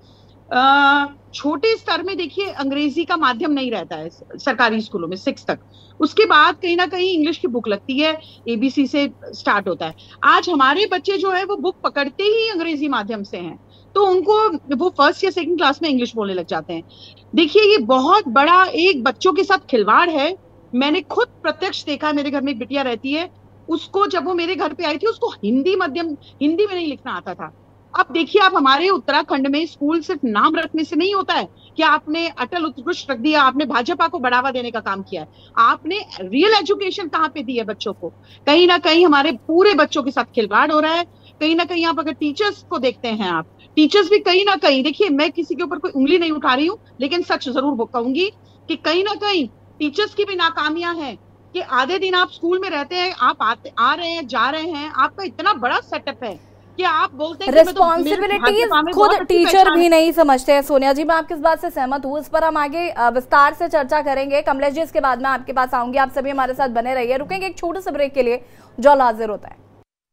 आ, छोटे स्तर में देखिए अंग्रेजी का माध्यम नहीं रहता है सरकारी स्कूलों में सिक्स तक, उसके बाद कहीं ना कहीं इंग्लिश की बुक लगती है, एबीसी से स्टार्ट होता है। आज हमारे बच्चे जो है वो बुक पकड़ते ही अंग्रेजी माध्यम से हैं, तो उनको वो फर्स्ट या सेकंड क्लास में इंग्लिश बोलने लग जाते हैं। देखिए ये बहुत बड़ा एक बच्चों के साथ खिलवाड़ है मैंने खुद प्रत्यक्ष देखा, मेरे घर में एक बिटिया रहती है, उसको जब वो मेरे घर पे आई थी उसको हिंदी मध्यम हिंदी में नहीं लिखना आता था। अब देखिए, आप हमारे उत्तराखंड में स्कूल सिर्फ नाम रखने से नहीं होता है कि आपने अटल उत्कृष्ट रख दिया, आपने भाजपा को बढ़ावा देने का काम किया है, आपने रियल एजुकेशन कहाँ पे दी है बच्चों को। कहीं ना कहीं हमारे पूरे बच्चों के साथ खिलवाड़ हो रहा है। कहीं ना कहीं आप अगर टीचर्स को देखते हैं, आप टीचर्स भी कहीं ना कहीं, देखिए मैं किसी के ऊपर कोई उंगली नहीं उठा रही हूँ, लेकिन सच जरूर कहूंगी कि कहीं ना कहीं टीचर्स की भी नाकामियां हैं कि आधे दिन आप स्कूल में रहते हैं, आप आते आ रहे हैं जा रहे हैं, आपका इतना बड़ा सेटअप है कि आप बोलते हैं रिस्पॉन्सिबिलिटीज खुद टीचर भी नहीं समझते हैं। सोनिया जी, मैं आपकी इस बात से सहमत हूँ। इस पर हम आगे विस्तार से चर्चा करेंगे। कमलेश जी, इसके बाद मैं आपके पास आऊंगी। आप सभी हमारे साथ बने रहिए। रुकेंगे एक छोटे से ब्रेक के लिए। जॉल हाजिर होता है।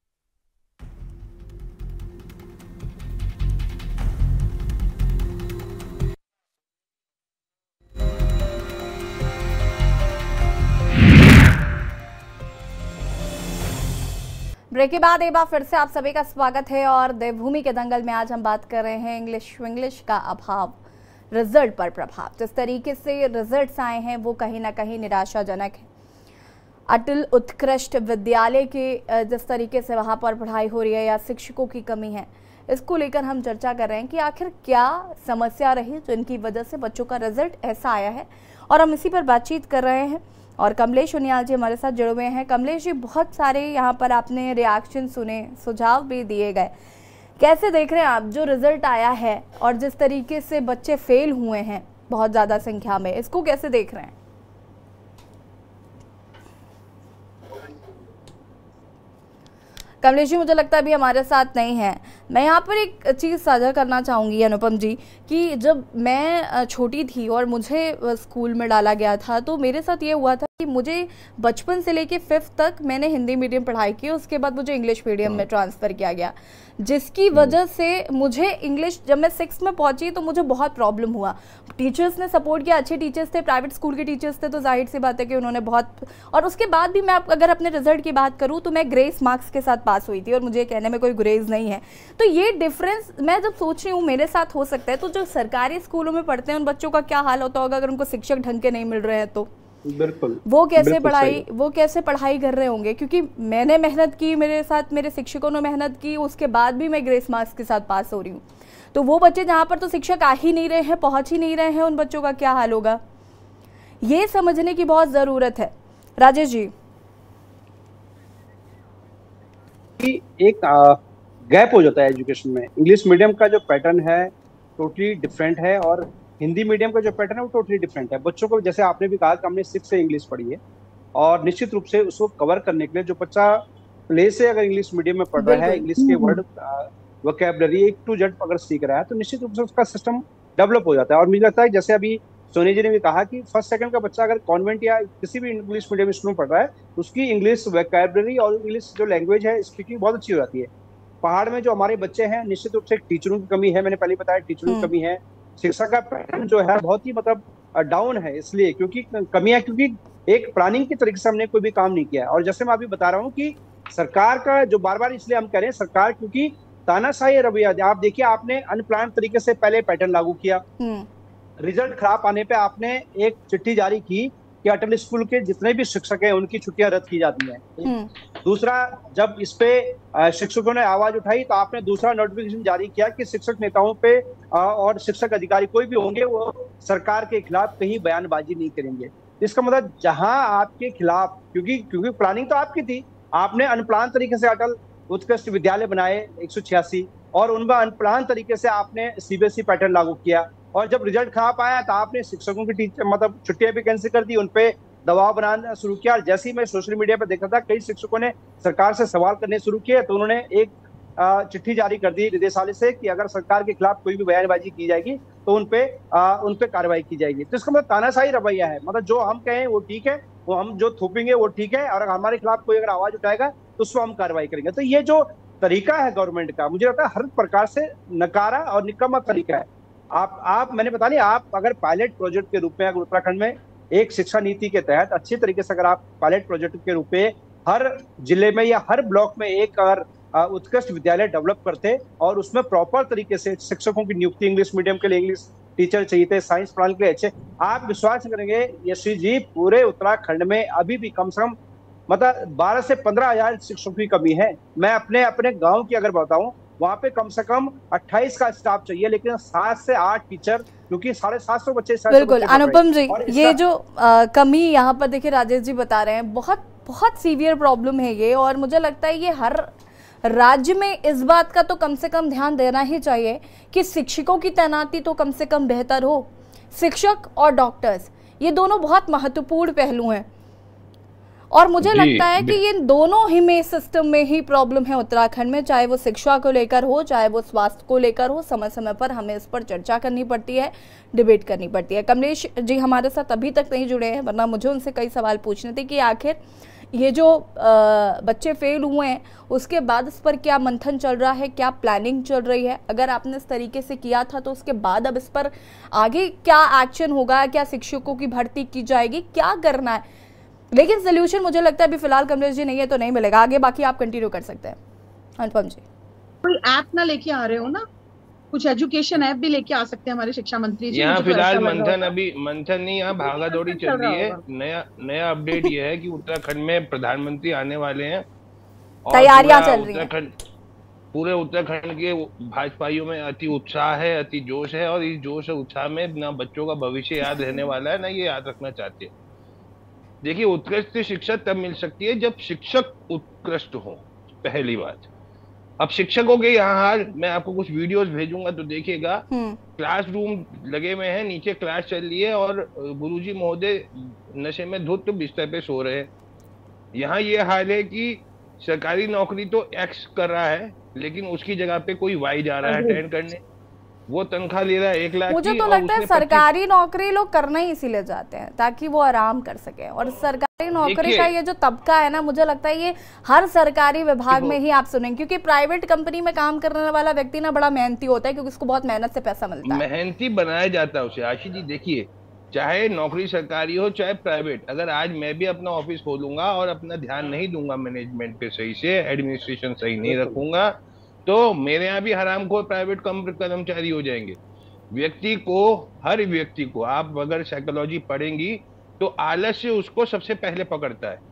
ब्रेक के बाद एक बार फिर से आप सभी का स्वागत है और देवभूमि के दंगल में आज हम बात कर रहे हैं इंग्लिश इंग्लिश का अभाव, रिजल्ट पर प्रभाव। जिस तरीके से रिजल्ट्स आए हैं वो कहीं ना कहीं निराशाजनक है। अटल उत्कृष्ट विद्यालय के जिस तरीके से वहाँ पर पढ़ाई हो रही है या शिक्षकों की कमी है, इसको लेकर हम चर्चा कर रहे हैं कि आखिर क्या समस्या रही जिनकी वजह से बच्चों का रिजल्ट ऐसा आया है, और हम इसी पर बातचीत कर रहे हैं। और कमलेश उनियाल जी हमारे साथ जुड़े हुए हैं। कमलेश जी, बहुत सारे यहाँ पर आपने रिएक्शन सुने, सुझाव भी दिए गए। कैसे देख रहे हैं आप जो रिजल्ट आया है और जिस तरीके से बच्चे फेल हुए हैं बहुत ज़्यादा संख्या में, इसको कैसे देख रहे हैं? कमलेश जी मुझे लगता है अभी हमारे साथ नहीं है। मैं यहाँ पर एक चीज़ साझा करना चाहूँगी अनुपम जी, कि जब मैं छोटी थी और मुझे स्कूल में डाला गया था तो मेरे साथ ये हुआ था कि मुझे बचपन से लेके फिफ्थ तक मैंने हिंदी मीडियम पढ़ाई की, उसके बाद मुझे इंग्लिश मीडियम में ट्रांसफ़र किया गया, जिसकी वजह से मुझे इंग्लिश, जब मैं सिक्स में पहुंची तो मुझे बहुत प्रॉब्लम हुआ। टीचर्स ने सपोर्ट किया, अच्छे टीचर्स थे, प्राइवेट स्कूल के टीचर्स थे, तो जाहिर सी बात है कि उन्होंने बहुत, और उसके बाद भी मैं अगर अपने रिजल्ट की बात करूँ तो मैं ग्रेस मार्क्स के साथ पास हुई थी और मुझे कहने में कोई गुरेज नहीं है। तो ये डिफरेंस मैं जब सोच रही हूँ मेरे साथ हो सकता है, तो जो सरकारी स्कूलों में पढ़ते हैं उन बच्चों का क्या हाल होता होगा अगर उनको शिक्षक ढंग के नहीं मिल रहे हैं तो बिल्कुल वो कैसे पढ़ाई वो कैसे पढ़ाई कर रहे होंगे। क्योंकि मैंने मेहनत की, मेरे साथ मेरे शिक्षकों ने मेहनत की, उसके बाद भी मैं ग्रेस मार्क्स के साथ पास हो रही हूँ। तो वो बच्चे जहाँ पर तो शिक्षक आ ही नहीं रहे हैं, पहुँच ही नहीं रहे हैं, उन बच्चों का क्या हाल होगा, ये समझने की बहुत ज़रूरत है। राजेश जी, एक गैप हो जाता है एजुकेशन में। इंग्लिश मीडियम का जो पैटर्न है टोटली डिफरेंट है और हिंदी मीडियम का जो पैटर्न है वो टोटली डिफरेंट है। बच्चों को, जैसे आपने भी कहा कि हमने सिक्स से इंग्लिश पढ़ी है, और निश्चित रूप से उसको कवर करने के लिए जो बच्चा प्ले से अगर इंग्लिश मीडियम में पढ़ रहा है, इंग्लिश के वर्ड वोकैबुलरी एक टू जेड अगर सीख रहा है, तो निश्चित रूप से उसका सिस्टम डेवलप हो जाता है। और मुझे लगता है जैसे अभी सोनी जी ने भी कहा कि फर्स्ट सेकंड का बच्चा अगर कॉन्वेंट या किसी भी इंग्लिश मीडियम स्कूल में पढ़ रहा है, उसकी इंग्लिश वोकैबुलरी और इंग्लिश जो लैंग्वेज है, स्पीकिंग बहुत अच्छी हो जाती है। पहाड़ में जो हमारे बच्चे हैं, निश्चित रूप से टीचरों की कमी है, मैंने पहले बताया टीचरों की कमी है, शिक्षा का पैटर्न जो है बहुत ही मतलब डाउन है, इसलिए क्योंकि कमियां, क्योंकि एक प्लानिंग के तरीके से हमने कोई भी काम नहीं किया। और जैसे मैं अभी बता रहा हूँ कि सरकार का जो बार बार इसलिए हम कह रहे हैं, सरकार क्योंकि तानाशाही रवैया, आप देखिए आपने अनप्लान तरीके से पहले पैटर्न लागू किया, रिजल्ट खराब आने पे आपने एक चिट्ठी जारी की कि अटल स्कूल के जितने भी शिक्षक हैं उनकी छुट्टियां रद्द की जाती हैं। दूसरा, जब इस पे शिक्षकों ने आवाज उठाई तो आपने दूसरा नोटिफिकेशन जारी किया कि शिक्षक नेताओं पे और शिक्षक अधिकारी कोई भी होंगे वो सरकार के खिलाफ कहीं बयानबाजी नहीं करेंगे। इसका मतलब जहां आपके खिलाफ, क्योंकि क्योंकि प्लानिंग तो आपकी थी, आपने अनप्लान तरीके से अटल उत्कृष्ट विद्यालय बनाए एक सौ छियासी, और उनमें अनप्लान तरीके से आपने सीबीएसई पैटर्न लागू किया, और जब रिजल्ट खराब आया तो आपने शिक्षकों की टीचर मतलब छुट्टियां भी कैंसिल कर दी, उनपे दबाव बनाना शुरू किया। और जैसे ही मैं सोशल मीडिया पर देखा था, कई शिक्षकों ने सरकार से सवाल करने शुरू किए, तो उन्होंने एक चिट्ठी जारी कर दी निदेशालय से कि अगर सरकार के खिलाफ कोई भी बयानबाजी की जाएगी तो उनपे उनपे कार्रवाई की जाएगी। तो इसका मतलब तानाशाही रवैया है, मतलब जो हम कहें वो ठीक है, वो हम जो थोपेंगे वो ठीक है, और हमारे खिलाफ कोई अगर आवाज उठाएगा तो उसको हम कार्रवाई करेंगे। तो ये जो तरीका है गवर्नमेंट का, मुझे लगता है हर प्रकार से नकारा और निकम्मा तरीका है। आप आप मैंने बता दिया, आप अगर पायलट प्रोजेक्ट के रूप में अगर उत्तराखंड में एक शिक्षा नीति के तहत अच्छी तरीके से अगर आप पायलट प्रोजेक्ट के रूप में हर जिले में या हर ब्लॉक में एक अगर उत्कृष्ट विद्यालय डेवलप करते और उसमें प्रॉपर तरीके से शिक्षकों की नियुक्ति इंग्लिश मीडियम के लिए इंग्लिश टीचर चाहिए थे साइंस पढ़ाने के लिए अच्छे। आप विश्वास करेंगे यशवी जी, पूरे उत्तराखंड में अभी भी कम से कम मतलब बारह से पंद्रह हजार शिक्षकों की कमी है। मैं अपने अपने गांव की अगर बताऊं, वहां पे कम से कम अट्ठाईस का स्टाफ चाहिए, लेकिन सात से आठ टीचर, क्योंकि साढ़े सात सौ बच्चे। बिल्कुल अनुपम जी, ये जो आ, कमी यहाँ पर देखिए राजेश जी बता रहे हैं, बहुत बहुत सीवियर प्रॉब्लम है ये, और मुझे लगता है ये हर राज्य में इस बात का तो कम से कम ध्यान देना ही चाहिए कि शिक्षकों की तैनाती तो कम से कम बेहतर हो। शिक्षक और डॉक्टर्स ये दोनों बहुत महत्वपूर्ण पहलू हैं, और मुझे लगता है कि ये दोनों ही में सिस्टम में ही प्रॉब्लम है उत्तराखंड में, चाहे वो शिक्षा को लेकर हो, चाहे वो स्वास्थ्य को लेकर हो। समय समय पर हमें इस पर चर्चा करनी पड़ती है, डिबेट करनी पड़ती है। कमलेश जी हमारे साथ अभी तक नहीं जुड़े हैं, वरना मुझे उनसे कई सवाल पूछने थे कि आखिर ये जो आ, बच्चे फेल हुए हैं उसके बाद इस पर क्या मंथन चल रहा है, क्या प्लानिंग चल रही है। अगर आपने इस तरीके से किया था तो उसके बाद अब इस पर आगे क्या एक्शन होगा, क्या शिक्षकों की भर्ती की जाएगी, क्या करना है। लेकिन सोल्यूशन मुझे लगता है अभी फिलहाल कमलेश जी नहीं है तो नहीं मिलेगा, आगे बाकी आप कंटिन्यू कर सकते हैं। अनुपम जी, कोई ऐप ना लेके आ रहे हो ना, कुछ एजुकेशन ऐप भी लेके आ सकते हैं हमारे शिक्षा मंत्री जी। यहाँ फिलहाल मंथन अभी मंथन नहीं, यहाँ भागा दौड़ी चल रही है। नया नया अपडेट ये है कि उत्तराखंड में प्रधानमंत्री आने वाले हैं, तैयारियां चल रही हैं। पूरे उत्तराखंड के भाजपाइयों में अति उत्साह है, अति जोश है, और इस जोश और उत्साह में ना बच्चों का भविष्य याद रहने वाला है, ना ये याद रखना चाहते हैं। देखिए, उत्कृष्ट शिक्षा तब मिल सकती है जब शिक्षक उत्कृष्ट हो, पहली बात। अब शिक्षकों के यहाँ हाल, मैं आपको कुछ वीडियोस भेजूंगा तो देखिएगा। क्लासरूम लगे हुए हैं, नीचे क्लास चल रही है और गुरुजी महोदय नशे में धुत बिस्तर पे सो रहे हैं। यहाँ ये हाल है कि सरकारी नौकरी तो एक्स कर रहा है, लेकिन उसकी जगह पे कोई वाई जा रहा है अटेंड करने, वो तनख्वाह ले रहा है एक लाख। मुझे तो लगता है सरकारी नौकरी लोग करना ही इसीलिए जाते हैं ताकि वो आराम कर सके। और सरकारी नौकरी का ये जो तबका है ना, मुझे लगता है ये हर सरकारी विभाग में ही आप सुनेंगे, क्योंकि प्राइवेट कंपनी में काम करने वाला व्यक्ति ना बड़ा मेहनती होता है, क्योंकि उसको बहुत मेहनत से पैसा मिलता है, मेहनती बनाया जाता है उसे। आशीष जी देखिए, चाहे नौकरी सरकारी हो चाहे प्राइवेट, अगर आज मैं भी अपना ऑफिस खोलूंगा और अपना ध्यान नहीं दूंगा मैनेजमेंट पे सही से, एडमिनिस्ट्रेशन सही नहीं रखूंगा, तो मेरे यहाँ भी हरामखोर प्राइवेट कर्मचारी हो जाएंगे। व्यक्ति को, हर व्यक्ति को, आप अगर साइकोलॉजी पढ़ेंगी तो आलस्य उसको सबसे पहले पकड़ता है,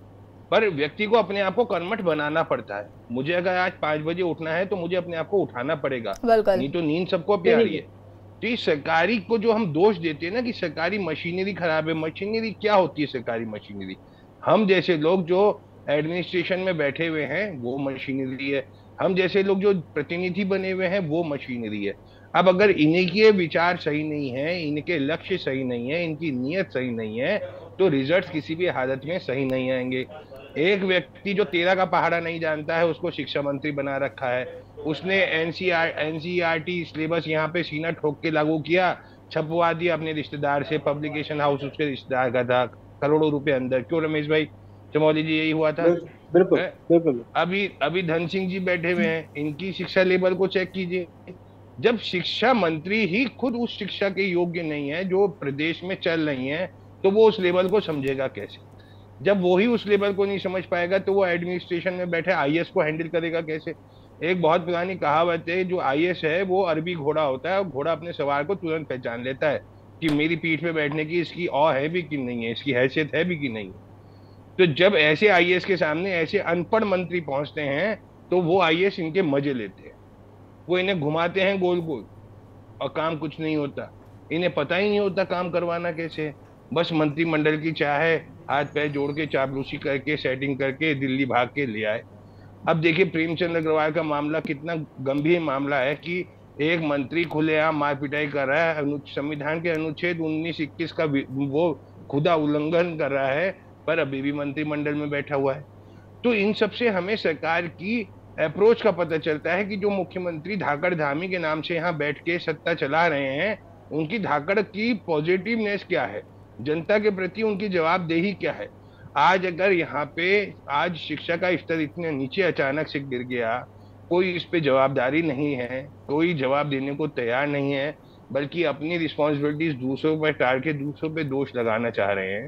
पर व्यक्ति को अपने आप को कर्मठ बनाना पड़ता है। मुझे अगर आज पांच बजे उठना है तो मुझे अपने आप को उठाना पड़ेगा, नहीं तो नींद सबको प्यारी है। तो इस सरकारी को जो हम दोष देते हैं ना कि सरकारी मशीनरी खराब है, मशीनरी क्या होती है सरकारी मशीनरी? हम जैसे लोग जो एडमिनिस्ट्रेशन में बैठे हुए हैं वो मशीनरी है, हम जैसे लोग जो प्रतिनिधि बने हुए हैं वो मशीनरी है। अब अगर इनके विचार सही नहीं है, इनके लक्ष्य सही नहीं है, इनकी नीयत सही नहीं है, तो रिजल्ट किसी भी हालत में सही नहीं आएंगे। एक व्यक्ति जो तेरह का पहाड़ा नहीं जानता है उसको शिक्षा मंत्री बना रखा है, उसने एनसीआर एनसीईआरटी सिलेबस यहाँ पे सीना ठोक के लागू किया, छपवा दिया अपने रिश्तेदार से, पब्लिकेशन हाउस उसके रिश्तेदार का था, करोड़ों रुपए अंदर। क्यों रमेश भाई, चमोली जी, यही हुआ था? बिल्कुल बिल्कुल। अभी अभी धन सिंह जी बैठे हुए हैं, इनकी शिक्षा लेवल को चेक कीजिए। जब शिक्षा मंत्री ही खुद उस शिक्षा के योग्य नहीं है जो प्रदेश में चल रही है, तो वो उस लेवल को समझेगा कैसे? जब वो ही उस लेवल को नहीं समझ पाएगा तो वो एडमिनिस्ट्रेशन में बैठे आईएएस को हैंडल करेगा कैसे? एक बहुत पुरानी कहावत है, जो आईएएस है वो अरबी घोड़ा होता है, और घोड़ा अपने सवार को तुरंत पहचान लेता है कि मेरी पीठ पे बैठने की इसकी औ है भी कि नहीं है, इसकी हैसियत है भी कि नहीं। तो जब ऐसे आईएएस के सामने ऐसे अनपढ़ मंत्री पहुंचते हैं तो वो आईएएस इनके मजे लेते हैं, वो इन्हें घुमाते हैं गोल गोल और काम कुछ नहीं होता। इन्हें पता ही नहीं होता काम करवाना कैसे, बस मंत्रिमंडल की चाहे हाथ पैर जोड़ के चापलूसी करके सेटिंग करके दिल्ली भाग के ले आए। अब देखिए प्रेमचंद अग्रवाल का मामला कितना गंभीर मामला है कि एक मंत्री खुलेआम मार पिटाई कर रहा है, संविधान के अनुच्छेद उन्नीस इक्कीस का वो खुदा उल्लंघन कर रहा है, पर अभी भी मंत्रिमंडल में बैठा हुआ है। तो इन सब से हमें सरकार की अप्रोच का पता चलता है कि जो मुख्यमंत्री धाकड़ धामी के नाम से यहाँ बैठ के सत्ता चला रहे हैं, उनकी धाकड़ की पॉजिटिवनेस क्या है, जनता के प्रति उनकी जवाबदेही क्या है। आज अगर यहाँ पे आज शिक्षा का स्तर इतने नीचे अचानक से गिर गया, कोई इस पे जवाबदारी नहीं है, कोई जवाब देने को तैयार नहीं है, बल्कि अपनी रिस्पॉन्सिबिलिटीज दूसरों पर टाल के दूसरों पे दोष लगाना चाह रहे हैं,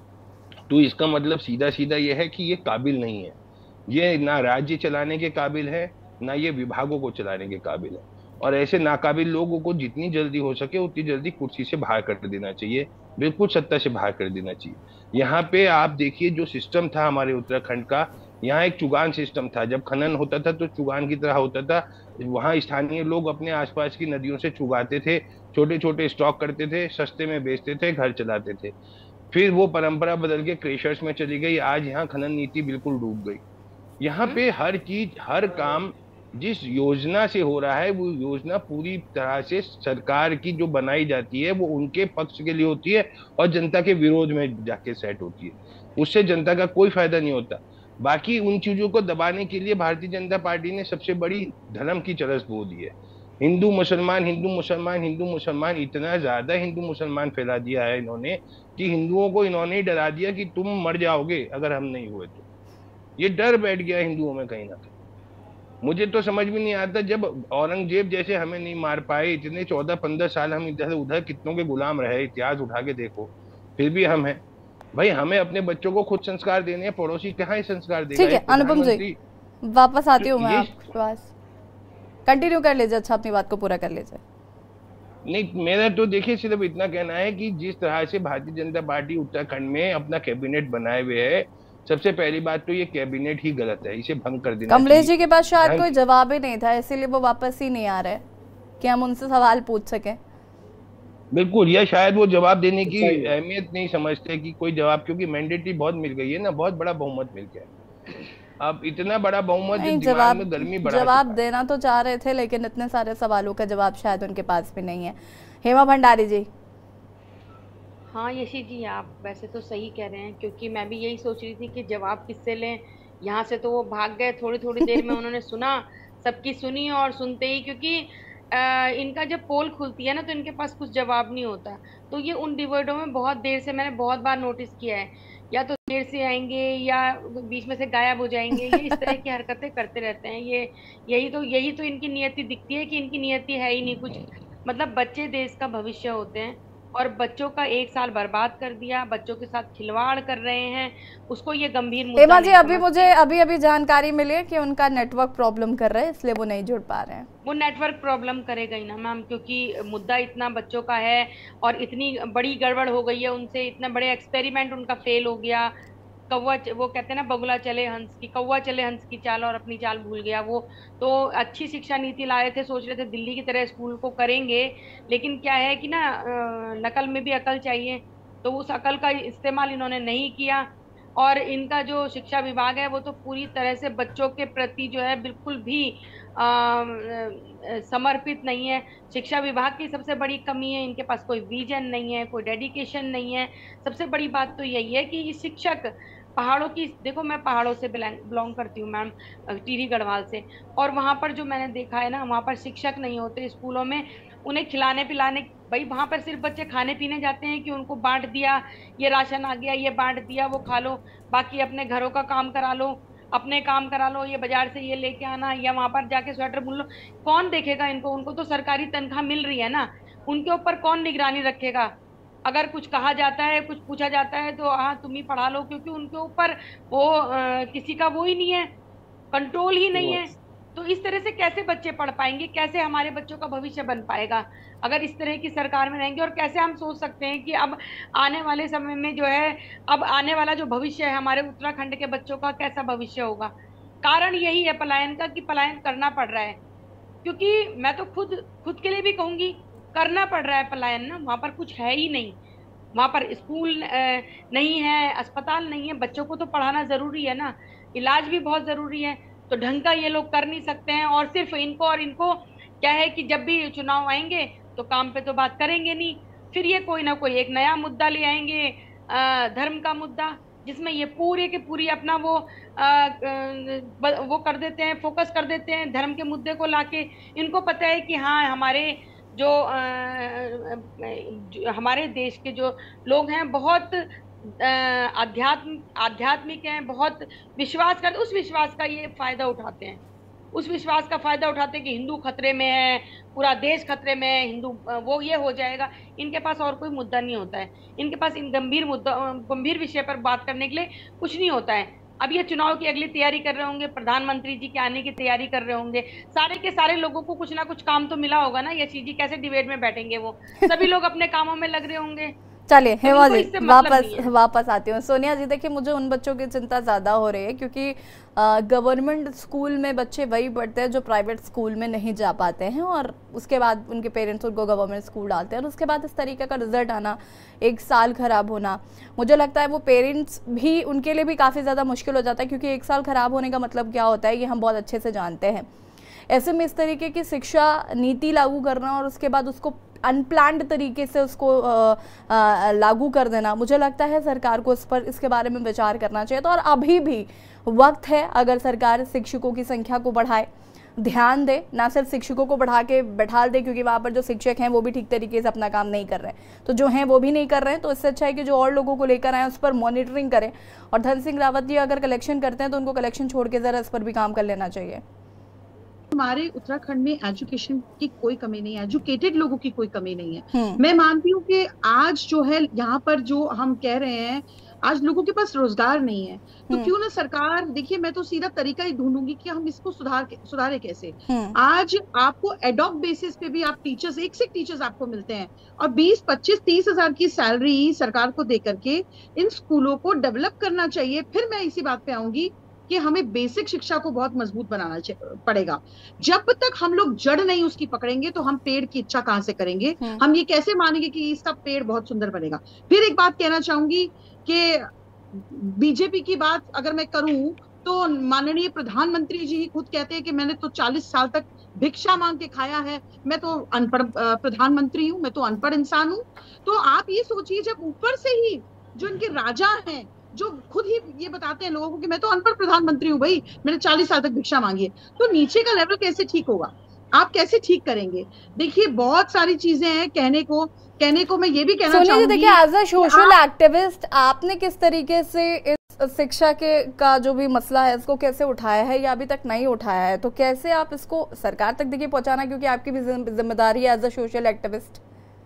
तो इसका मतलब सीधा सीधा यह है कि ये काबिल नहीं है, ये ना राज्य चलाने के काबिल है, ना ये विभागों को चलाने के काबिल है। और ऐसे नाकाबिल लोगों को जितनी जल्दी हो सके उतनी जल्दी कुर्सी से बाहर कर देना चाहिए, बिल्कुल सत्ता से बाहर कर देना चाहिए। यहाँ पे आप देखिए जो सिस्टम था हमारे उत्तराखंड का, यहाँ एक चुगान सिस्टम था। जब खनन होता था तो चुगान की तरह होता था, वहाँ स्थानीय लोग अपने आसपास की नदियों से चुगाते थे, छोटे छोटे स्टॉक करते थे, सस्ते में बेचते थे, घर चलाते थे। फिर वो परंपरा बदल के क्रेशर्स में चली गई, आज यहाँ खनन नीति बिल्कुल डूब गई। यहाँ पे हर चीज, हर काम जिस योजना से हो रहा है वो योजना पूरी तरह से सरकार की जो बनाई जाती है वो उनके पक्ष के लिए होती है और जनता के विरोध में जाके सेट होती है, उससे जनता का कोई फायदा नहीं होता। बाकी उन चीजों को दबाने के लिए भारतीय जनता पार्टी ने सबसे बड़ी धर्म की चरस बो दी है। हिंदू मुसलमान हिंदू मुसलमान हिंदू मुसलमान इतना ज्यादा हिंदू मुसलमान फैला दिया है इन्होंने कि हिंदुओं को इन्होंने डरा दिया कि तुम मर जाओगे अगर हम नहीं हुए तो। ये डर बैठ गया हिंदुओं में कहीं ना कहीं। मुझे तो समझ में नहीं आता, जब औरंगजेब जैसे हमें नहीं मार पाए, इतने चौदह पंद्रह साल हम इधर उधर कितनों के गुलाम रहे, इतिहास उठा के देखो, फिर भी हम हैं। भाई हमें अपने बच्चों को खुद संस्कार देने हैं, पड़ोसी कहाँ संस्कार देगा। ठीक है अनुपम जी, वापस आती हूँ मैं आपके पास, कंटिन्यू कर लीजिए। अच्छा अपनी बात को पूरा कर लीजिए। नहीं, मेरा तो देखिए सिर्फ इतना कहना है कि जिस तरह से भारतीय जनता पार्टी उत्तराखंड में अपना कैबिनेट बनाए हुए है, सबसे पहली बात तो ये कैबिनेट ही गलत है, इसे भंग कर देना। कमलेश जी के पास शायद कोई जवाब ही नहीं था, इसीलिए वो वापस ही नहीं आ रहे कि हम उनसे सवाल पूछ सके। बिल्कुल, या शायद वो जवाब देने की अहमियत नहीं समझते कि कोई जवाब, क्योंकि मैंडेटरी बहुत मिल गई है ना, बहुत बड़ा बहुमत मिल गया। अब इतना बड़ा बहुमत दिमाग में गर्मी बढ़ा, जवाब देना तो चाह रहे थे लेकिन इतने सारे सवालों का जवाब शायद उनके पास भी नहीं है। हेमा भंडारी जी। हाँ यशी जी, आप वैसे तो सही कह रहे हैं, क्योंकि मैं भी यही सोच रही थी कि जवाब किससे लें। यहाँ से तो वो भाग गए, थोड़ी थोड़ी देर में उन्होंने सुना, सबकी सुनी, और सुनते ही क्योंकि आ, इनका जब पोल खुलती है ना तो इनके पास कुछ जवाब नहीं होता। तो ये उन डिबेटों में बहुत देर से, मैंने बहुत बार नोटिस किया है, या तो देर से आएंगे या बीच में से गायब हो जाएंगे, ये इस तरह की हरकतें करते रहते हैं। ये यही तो यही तो इनकी नियति दिखती है कि इनकी नियति है ही नहीं कुछ। मतलब बच्चे देश का भविष्य होते हैं और बच्चों का एक साल बर्बाद कर दिया, बच्चों के साथ खिलवाड़ कर रहे हैं, उसको ये गंभीर मुद्दा। हेमा जी, अभी मुझे अभी अभी जानकारी मिली है कि उनका नेटवर्क प्रॉब्लम कर रहे हैं, इसलिए वो नहीं जुड़ पा रहे हैं। वो नेटवर्क प्रॉब्लम करेगा ही ना मैम, क्योंकि मुद्दा इतना बच्चों का है और इतनी बड़ी गड़बड़ हो गई है उनसे, इतने बड़े एक्सपेरिमेंट उनका फेल हो गया। कौवा, वो कहते हैं ना, बगुला चले हंस की, कौवा चले हंस की चाल और अपनी चाल भूल गया। वो तो अच्छी शिक्षा नीति लाए थे, सोच रहे थे दिल्ली की तरह स्कूल को करेंगे, लेकिन क्या है कि ना नकल में भी अकल चाहिए, तो उस अकल का इस्तेमाल इन्होंने नहीं किया। और इनका जो शिक्षा विभाग है वो तो पूरी तरह से बच्चों के प्रति जो है बिल्कुल भी आ, समर्पित नहीं है। शिक्षा विभाग की सबसे बड़ी कमी है, इनके पास कोई विजन नहीं है, कोई डेडिकेशन नहीं है। सबसे बड़ी बात तो यही है कि शिक्षक पहाड़ों की, देखो मैं पहाड़ों से बिलोंग करती हूँ मैम, टिहरी गढ़वाल से, और वहाँ पर जो मैंने देखा है ना, वहाँ पर शिक्षक नहीं होते स्कूलों में, उन्हें खिलाने पिलाने, भाई वहाँ पर सिर्फ बच्चे खाने पीने जाते हैं कि उनको बांट दिया, ये राशन आ गया, ये बांट दिया, वो खा लो, बाकी अपने घरों का काम करा लो, अपने काम करा लो, ये बाजार से ये लेके आना या वहाँ पर जाके स्वेटर बुन लो। कौन देखेगा इनको? उनको तो सरकारी तनख्वाह मिल रही है ना, उनके ऊपर कौन निगरानी रखेगा? अगर कुछ कहा जाता है, कुछ पूछा जाता है तो हाँ तुम ही पढ़ा लो, क्योंकि उनके ऊपर वो आ, किसी का वो ही नहीं है, कंट्रोल ही नहीं है। तो इस तरह से कैसे बच्चे पढ़ पाएंगे? कैसे हमारे बच्चों का भविष्य बन पाएगा अगर इस तरह की सरकार में रहेंगे? और कैसे हम सोच सकते हैं कि अब आने वाले समय में जो है, अब आने वाला जो भविष्य है हमारे उत्तराखंड के बच्चों का कैसा भविष्य होगा? कारण यही है पलायन का, कि पलायन करना पड़ रहा है, क्योंकि मैं तो खुद खुद के लिए भी कहूंगी, करना पड़ रहा है पलायन ना। वहाँ पर कुछ है ही नहीं, वहाँ पर स्कूल नहीं है, अस्पताल नहीं है, बच्चों को तो पढ़ाना जरूरी है ना, इलाज भी बहुत जरूरी है, तो ढंग का ये लोग कर नहीं सकते हैं। और सिर्फ इनको और इनको क्या है कि जब भी चुनाव आएंगे तो काम पे तो बात करेंगे नहीं, फिर ये कोई ना कोई एक नया मुद्दा ले आएंगे, धर्म का मुद्दा, जिसमें ये पूरे के पूरी अपना वो आ, वो कर देते हैं, फोकस कर देते हैं धर्म के मुद्दे को लाके। इनको पता है कि हाँ हमारे जो, जो हमारे देश के जो लोग हैं बहुत आध्यात्म आध्यात्मिक हैं, बहुत विश्वास करते, उस विश्वास का ये फायदा उठाते हैं, उस विश्वास का फायदा उठाते हैं कि हिंदू खतरे में है, पूरा देश खतरे में है, हिंदू वो ये हो जाएगा। इनके पास और कोई मुद्दा नहीं होता है, इनके पास इन गंभीर मुद्दा, गंभीर विषय पर बात करने के लिए कुछ नहीं होता है। अब ये चुनाव की अगली तैयारी कर रहे होंगे, प्रधानमंत्री जी के आने की तैयारी कर रहे होंगे, सारे के सारे लोगों को कुछ ना कुछ काम तो मिला होगा ना। यशी जी कैसे डिबेट में बैठेंगे, वो सभी लोग अपने कामों में लग रहे होंगे। चलिए हेमा जी मतलब वापस वापस आती हूँ। सोनिया जी देखिए, मुझे उन बच्चों की चिंता ज़्यादा हो रही है क्योंकि गवर्नमेंट स्कूल में बच्चे वही पढ़ते हैं जो प्राइवेट स्कूल में नहीं जा पाते हैं, और उसके बाद उनके पेरेंट्स उनको गवर्नमेंट स्कूल डालते हैं और उसके बाद इस तरीके का रिजल्ट आना, एक साल ख़राब होना, मुझे लगता है वो पेरेंट्स भी, उनके लिए भी काफ़ी ज़्यादा मुश्किल हो जाता है क्योंकि एक साल ख़राब होने का मतलब क्या होता है ये हम बहुत अच्छे से जानते हैं। ऐसे में इस तरीके की शिक्षा नीति लागू करना और उसके बाद उसको अनप्लान्ड तरीके से उसको आ, आ, लागू कर देना, मुझे लगता है सरकार को इस पर इसके बारे में विचार करना चाहिए। तो और अभी भी वक्त है, अगर सरकार शिक्षकों की संख्या को बढ़ाए, ध्यान दे, ना सिर्फ शिक्षकों को बढ़ा के बैठा दे क्योंकि वहाँ पर जो शिक्षक हैं वो भी ठीक तरीके से अपना काम नहीं कर रहे हैं, तो जो हैं वो भी नहीं कर रहे हैं, तो इससे अच्छा है कि जो और लोगों को लेकर आए उस पर मॉनिटरिंग करें। और धन सिंह रावत जी अगर कलेक्शन करते हैं तो उनको कलेक्शन छोड़ के ज़रा इस पर भी काम कर लेना चाहिए। हमारे उत्तराखंड में एजुकेशन की कोई कमी नहीं है, एजुकेटेड लोगों की कोई कमी नहीं है। मैं मानती हूँ कि आज जो है यहाँ पर जो हम कह रहे हैं, आज लोगों के पास रोजगार नहीं है, तो क्यों ना सरकार, देखिए मैं तो सीधा तरीका ही ढूंढूंगी कि हम इसको सुधार सुधारे कैसे। आज आपको एडॉक बेसिस पे भी आप टीचर्स, एक से टीचर्स आपको मिलते हैं और बीस पच्चीस तीस हजार की सैलरी सरकार को दे करके इन स्कूलों को डेवलप करना चाहिए। फिर मैं इसी बात पे आऊंगी कि हमें बेसिक शिक्षा को बहुत मजबूत बनाना पड़ेगा। जब तक हम लोग जड़ नहीं उसकी पकड़ेंगे तो हम पेड़ की इच्छा कहां से करेंगे, हम ये कैसे मानेंगे कि इसका पेड़ बहुत सुंदर बनेगा। फिर एक बात कहना चाहूंगी कि बीजेपी की बात अगर मैं करूं तो माननीय प्रधानमंत्री जी ही खुद कहते हैं कि मैंने तो चालीस साल तक भिक्षा मांग के खाया है, मैं तो अनपढ़ प्रधानमंत्री हूं, मैं तो अनपढ़ इंसान हूं। तो आप ये सोचिए, जब ऊपर से ही जो इनके राजा हैं जो खुद ही ये बताते हैं लोगों को कि मैं तो अनपढ़ प्रधानमंत्री हूँ भाई, मैंने चालीस साल तक भिक्षा मांगी है, तो नीचे का लेवल कैसे ठीक होगा, आप कैसे ठीक करेंगे। देखिए बहुत सारी चीजें हैं कहने को कहने को मैं ये भी कहना चाहूंगी, देखिए एज अ सोशल एक्टिविस्ट आपने किस तरीके से इस शिक्षा के का जो भी मसला है इसको कैसे उठाया है या अभी तक नहीं उठाया है, तो कैसे आप इसको सरकार तक देखिए पहुंचाना, क्योंकि आपकी भी जिम्मेदारी है as a social activist.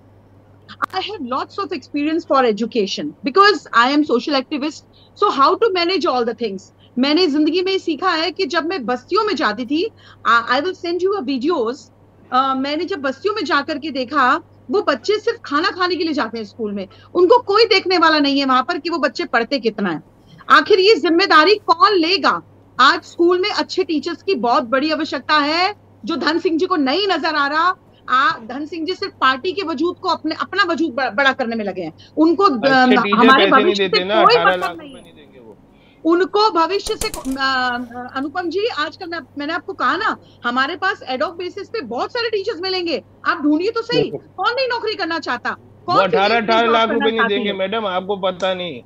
I have lots of experience for education because I am social activist. So how to manage all the things? मैंने जिंदगी में सीखा है कि जब मैं बस्तियों में जाती थी, I will send you a videos. uh, मैंने जब बस्तियों में जाकर के देखा, वो बच्चे सिर्फ खाना खाने के लिए जाते हैं स्कूल में, उनको कोई देखने वाला नहीं है वहां पर कि वो बच्चे पढ़ते कितना है। आखिर ये जिम्मेदारी कौन लेगा? आज स्कूल में अच्छे टीचर्स की बहुत बड़ी आवश्यकता है, जो धन सिंह जी को नहीं नजर आ रहा। आ, धन सिंह जी सिर्फ पार्टी के वजूद को अपने अपना वजूद बड़ा करने में लगे हैं, उनको हमारे भविष्य से कोई मतलब नहीं है, उनको भविष्य से। अनुपम जी आजकल मैं मैंने आपको कहा ना, हमारे पास एडॉक बेसिस पे बहुत सारे टीचर्स मिलेंगे, आप ढूंढिए तो सही, कौन नहीं नौकरी करना चाहता, कौन अठारह अठारह लाख रुपए नहीं देंगे मैडम, आपको पता नहीं,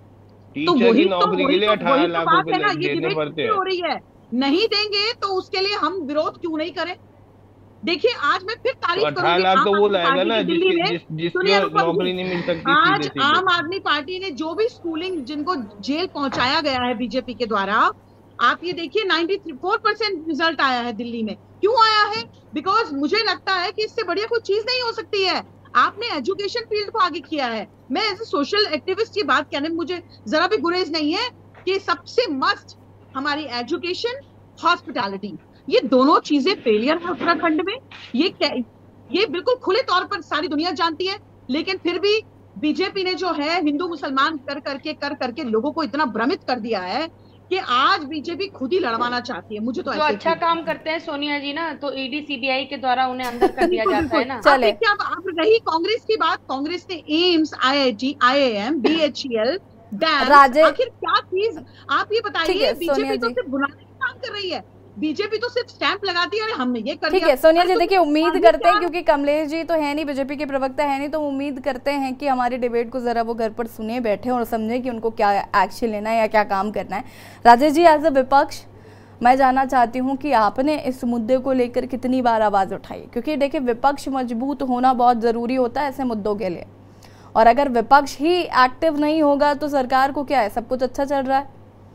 टीचर की नौकरी के लिए अठारह लाख रुपए देने पड़ते हैं। हो रही है, नहीं देंगे तो उसके लिए हम विरोध क्यों नहीं करें। देखिए आज मैं फिर तारीफ तो करूंगी, लाख तो वो लाएगा ना जिसको नौकरी नहीं मिल सकती। आज आम आदमी पार्टी ने जो भी स्कूलिंग जिनको जेल पहुंचाया गया है बीजेपी के द्वारा, आप ये देखिए चौरानवे परसेंट रिजल्ट आया है दिल्ली में। क्यों आया है? बिकॉज मुझे लगता है कि इससे बढ़िया कोई चीज नहीं हो सकती है। आपने एजुकेशन फील्ड को आगे किया है। मैं एज ए सोशल एक्टिविस्ट की बात कहने में मुझे जरा भी गुरेज नहीं है कि सबसे मस्ट हमारी एजुकेशन, हॉस्पिटैलिटी, ये दोनों चीजें फेलियर है उत्तराखंड में। ये ये बिल्कुल खुले तौर पर सारी दुनिया जानती है, लेकिन फिर भी बीजेपी ने जो है हिंदू मुसलमान कर करके कर करके लोगों को इतना भ्रमित कर दिया है कि आज बीजेपी खुद ही लड़वाना चाहती है। मुझे तो जो अच्छा काम करते हैं सोनिया जी ना, तो ईडी सीबीआई के द्वारा उन्हें अंदर कर दिया जाता है ना। चले क्या आप रही कांग्रेस की बात, कांग्रेस ने AIIMS, IIT, IIM, BHEL, dam, आखिर क्या चीज आप ये बताइए। बीजेपी तो सिर्फ बुलाने का काम कर रही है, बीजेपी तो सिर्फ स्टैंप लगाती है और हमने ये कर दिया। ठीक है सोनिया जी, देखिए उम्मीद करते हैं, क्योंकि कमलेश जी तो है नहीं, बीजेपी के प्रवक्ता है नहीं, तो उम्मीद करते हैं कि हमारे डिबेट को जरा वो घर पर सुने बैठे और समझे कि उनको क्या एक्शन लेना है या क्या काम करना है। राजेश जी, एज अ विपक्ष मैं जानना चाहती हूँ कि आपने इस मुद्दे को लेकर कितनी बार आवाज़ उठाई, क्योंकि देखिए विपक्ष मजबूत होना बहुत ज़रूरी होता है ऐसे मुद्दों के लिए, और अगर विपक्ष ही एक्टिव नहीं होगा तो सरकार को क्या है, सब कुछ अच्छा चल रहा है।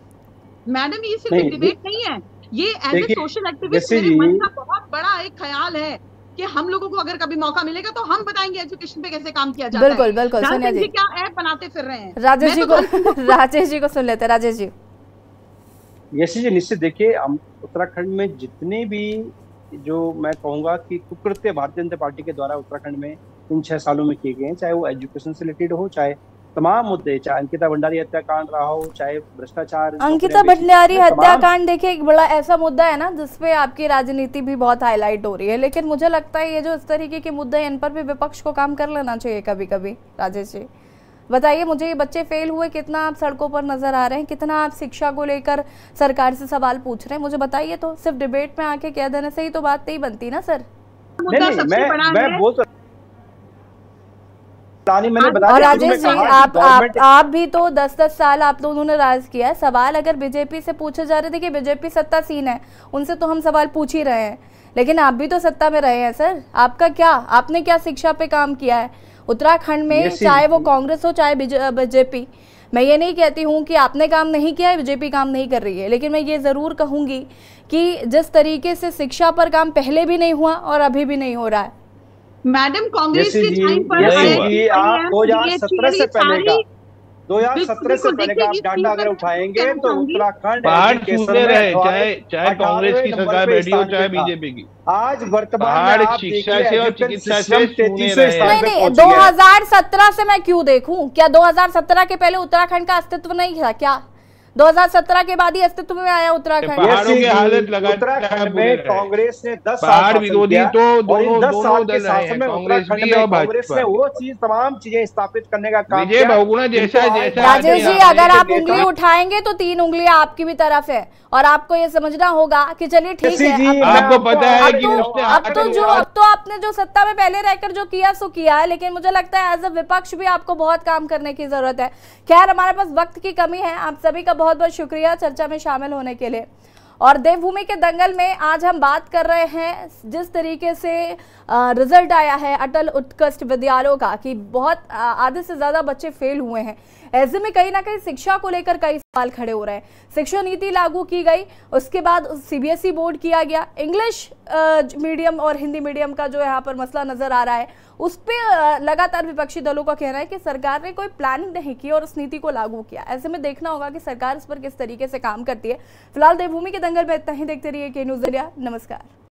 मैडम ये सिर्फ डिबेट नहीं है, ये एज ए सोशल एक्टिविस्ट मेरे मन का बहुत बड़ा एक ख्याल है कि हम लोगों को अगर कभी मौका मिलेगा तो हम बताएंगे एजुकेशन पे कैसे काम किया जाता है। बिल्कुल बिल्कुल सोनिया जी, क्या ऐप बनाते फिर रहे हैं। राजेश जी को राजेश जी को सुन लेते हैं। राजेश जी यशी जी, निश्चित देखिए, हम उत्तराखंड में जितने भी जो मैं कहूँगा कि कुकृत्य भारतीय जनता पार्टी के द्वारा उत्तराखंड में इन छह सालों में किए गए हैं, चाहे वो एजुकेशन से रिलेटेड हो, चाहे तमाम मुद्दे, चाहे अंकिता भंडारी हत्याकांड रहा हो, चाहे भ्रष्टाचार। अंकिता भंडारी हत्याकांड देखिए एक बड़ा ऐसा मुद्दा है ना जिसपे आपकी राजनीति भी बहुत हाईलाइट हो रही है, लेकिन मुझे लगता है ये जो इस तरीके के मुद्दे हैं इन पर भी विपक्ष को काम कर लेना चाहिए कभी कभी। राजेश जी बताइए मुझे, ये बच्चे फेल हुए, कितना आप सड़कों पर नजर आ रहे हैं, कितना आप शिक्षा को लेकर सरकार से सवाल पूछ रहे हैं, मुझे बताइए तो। सिर्फ डिबेट में आके कह देने से ही तो बात नहीं बनती ना सर। नहीं, नहीं, मैं मैं बोल मैंने और राजेश जी आप आप आप भी तो दस दस साल आप लोगों ने राज किया है। सवाल अगर बीजेपी से पूछे जा रहे थे कि बीजेपी सत्तासीन है, उनसे तो हम सवाल पूछ ही रहे हैं, लेकिन आप भी तो सत्ता में रहे हैं सर। आपका क्या, आपने क्या शिक्षा पे काम किया है उत्तराखंड में, चाहे वो कांग्रेस हो चाहे बीजेपी। मैं ये नहीं कहती हूँ कि आपने काम नहीं किया है, बीजेपी काम नहीं कर रही है, लेकिन मैं ये जरूर कहूंगी कि जिस तरीके से शिक्षा पर काम पहले भी नहीं हुआ और अभी भी नहीं हो रहा है। मैडम कांग्रेस के टाइम पर आप दो हजार सत्रह से पहले का दो हजार सत्रह से पहले का आप डाटा अगर उठाएंगे तो उत्तराखंड पहाड़ छूते रहे, चाहे चाहे कांग्रेस की सरकार बैठी हो चाहे बीजेपी की। आज वर्तमान में शिक्षा से और चिकित्सा से नहीं नहीं दो हजार सत्रह से मैं क्यों देखूं? क्या दो हजार सत्रह के पहले उत्तराखंड का अस्तित्व नहीं था क्या? दो हजार सत्रह के बाद ही अस्तित्व में आया उत्तराखंड। पहाड़ों की हालत उत्तराखंड में कांग्रेस ने दस पहाड़ विरोधी तो दोनों दोनों दल हैं, कांग्रेस भी और भाजपा ने वो चीज तमाम चीजें स्थापित करने का काम विजय बहुगुणा जैसा जैसा। राजेश जी अगर आप उंगली उठाएंगे तो तीन उंगलियां आपकी भी तरफ है और आपको ये समझना होगा कि चलिए ठीक है, आपको पता है कि अब तो जो अब तो आपने जो सत्ता में पहले रहकर जो किया सो किया है, लेकिन मुझे लगता है एज अ विपक्ष भी आपको बहुत काम करने की जरूरत है। खैर हमारे पास वक्त की कमी है। आप सभी का बहुत बहुत शुक्रिया चर्चा में शामिल होने के लिए। और देवभूमि के दंगल में आज हम बात कर रहे हैं जिस तरीके से रिजल्ट आया है अटल उत्कृष्ट विद्यालयों का कि बहुत आधे से ज्यादा बच्चे फेल हुए हैं। ऐसे में कहीं ना कहीं शिक्षा को लेकर कई सवाल खड़े हो रहे हैं। शिक्षा नीति लागू की गई, उसके बाद सीबीएसई बोर्ड किया गया, इंग्लिश मीडियम और हिंदी मीडियम का जो यहाँ पर मसला नजर आ रहा है, उस पर लगातार विपक्षी दलों का कहना है कि सरकार ने कोई प्लानिंग नहीं की और उस नीति को लागू किया। ऐसे में देखना होगा कि सरकार इस पर किस तरीके से काम करती है। फिलहाल देवभूमि के दंगल में इतना ही। देखते रहिए के न्यूज़ इंडिया। नमस्कार।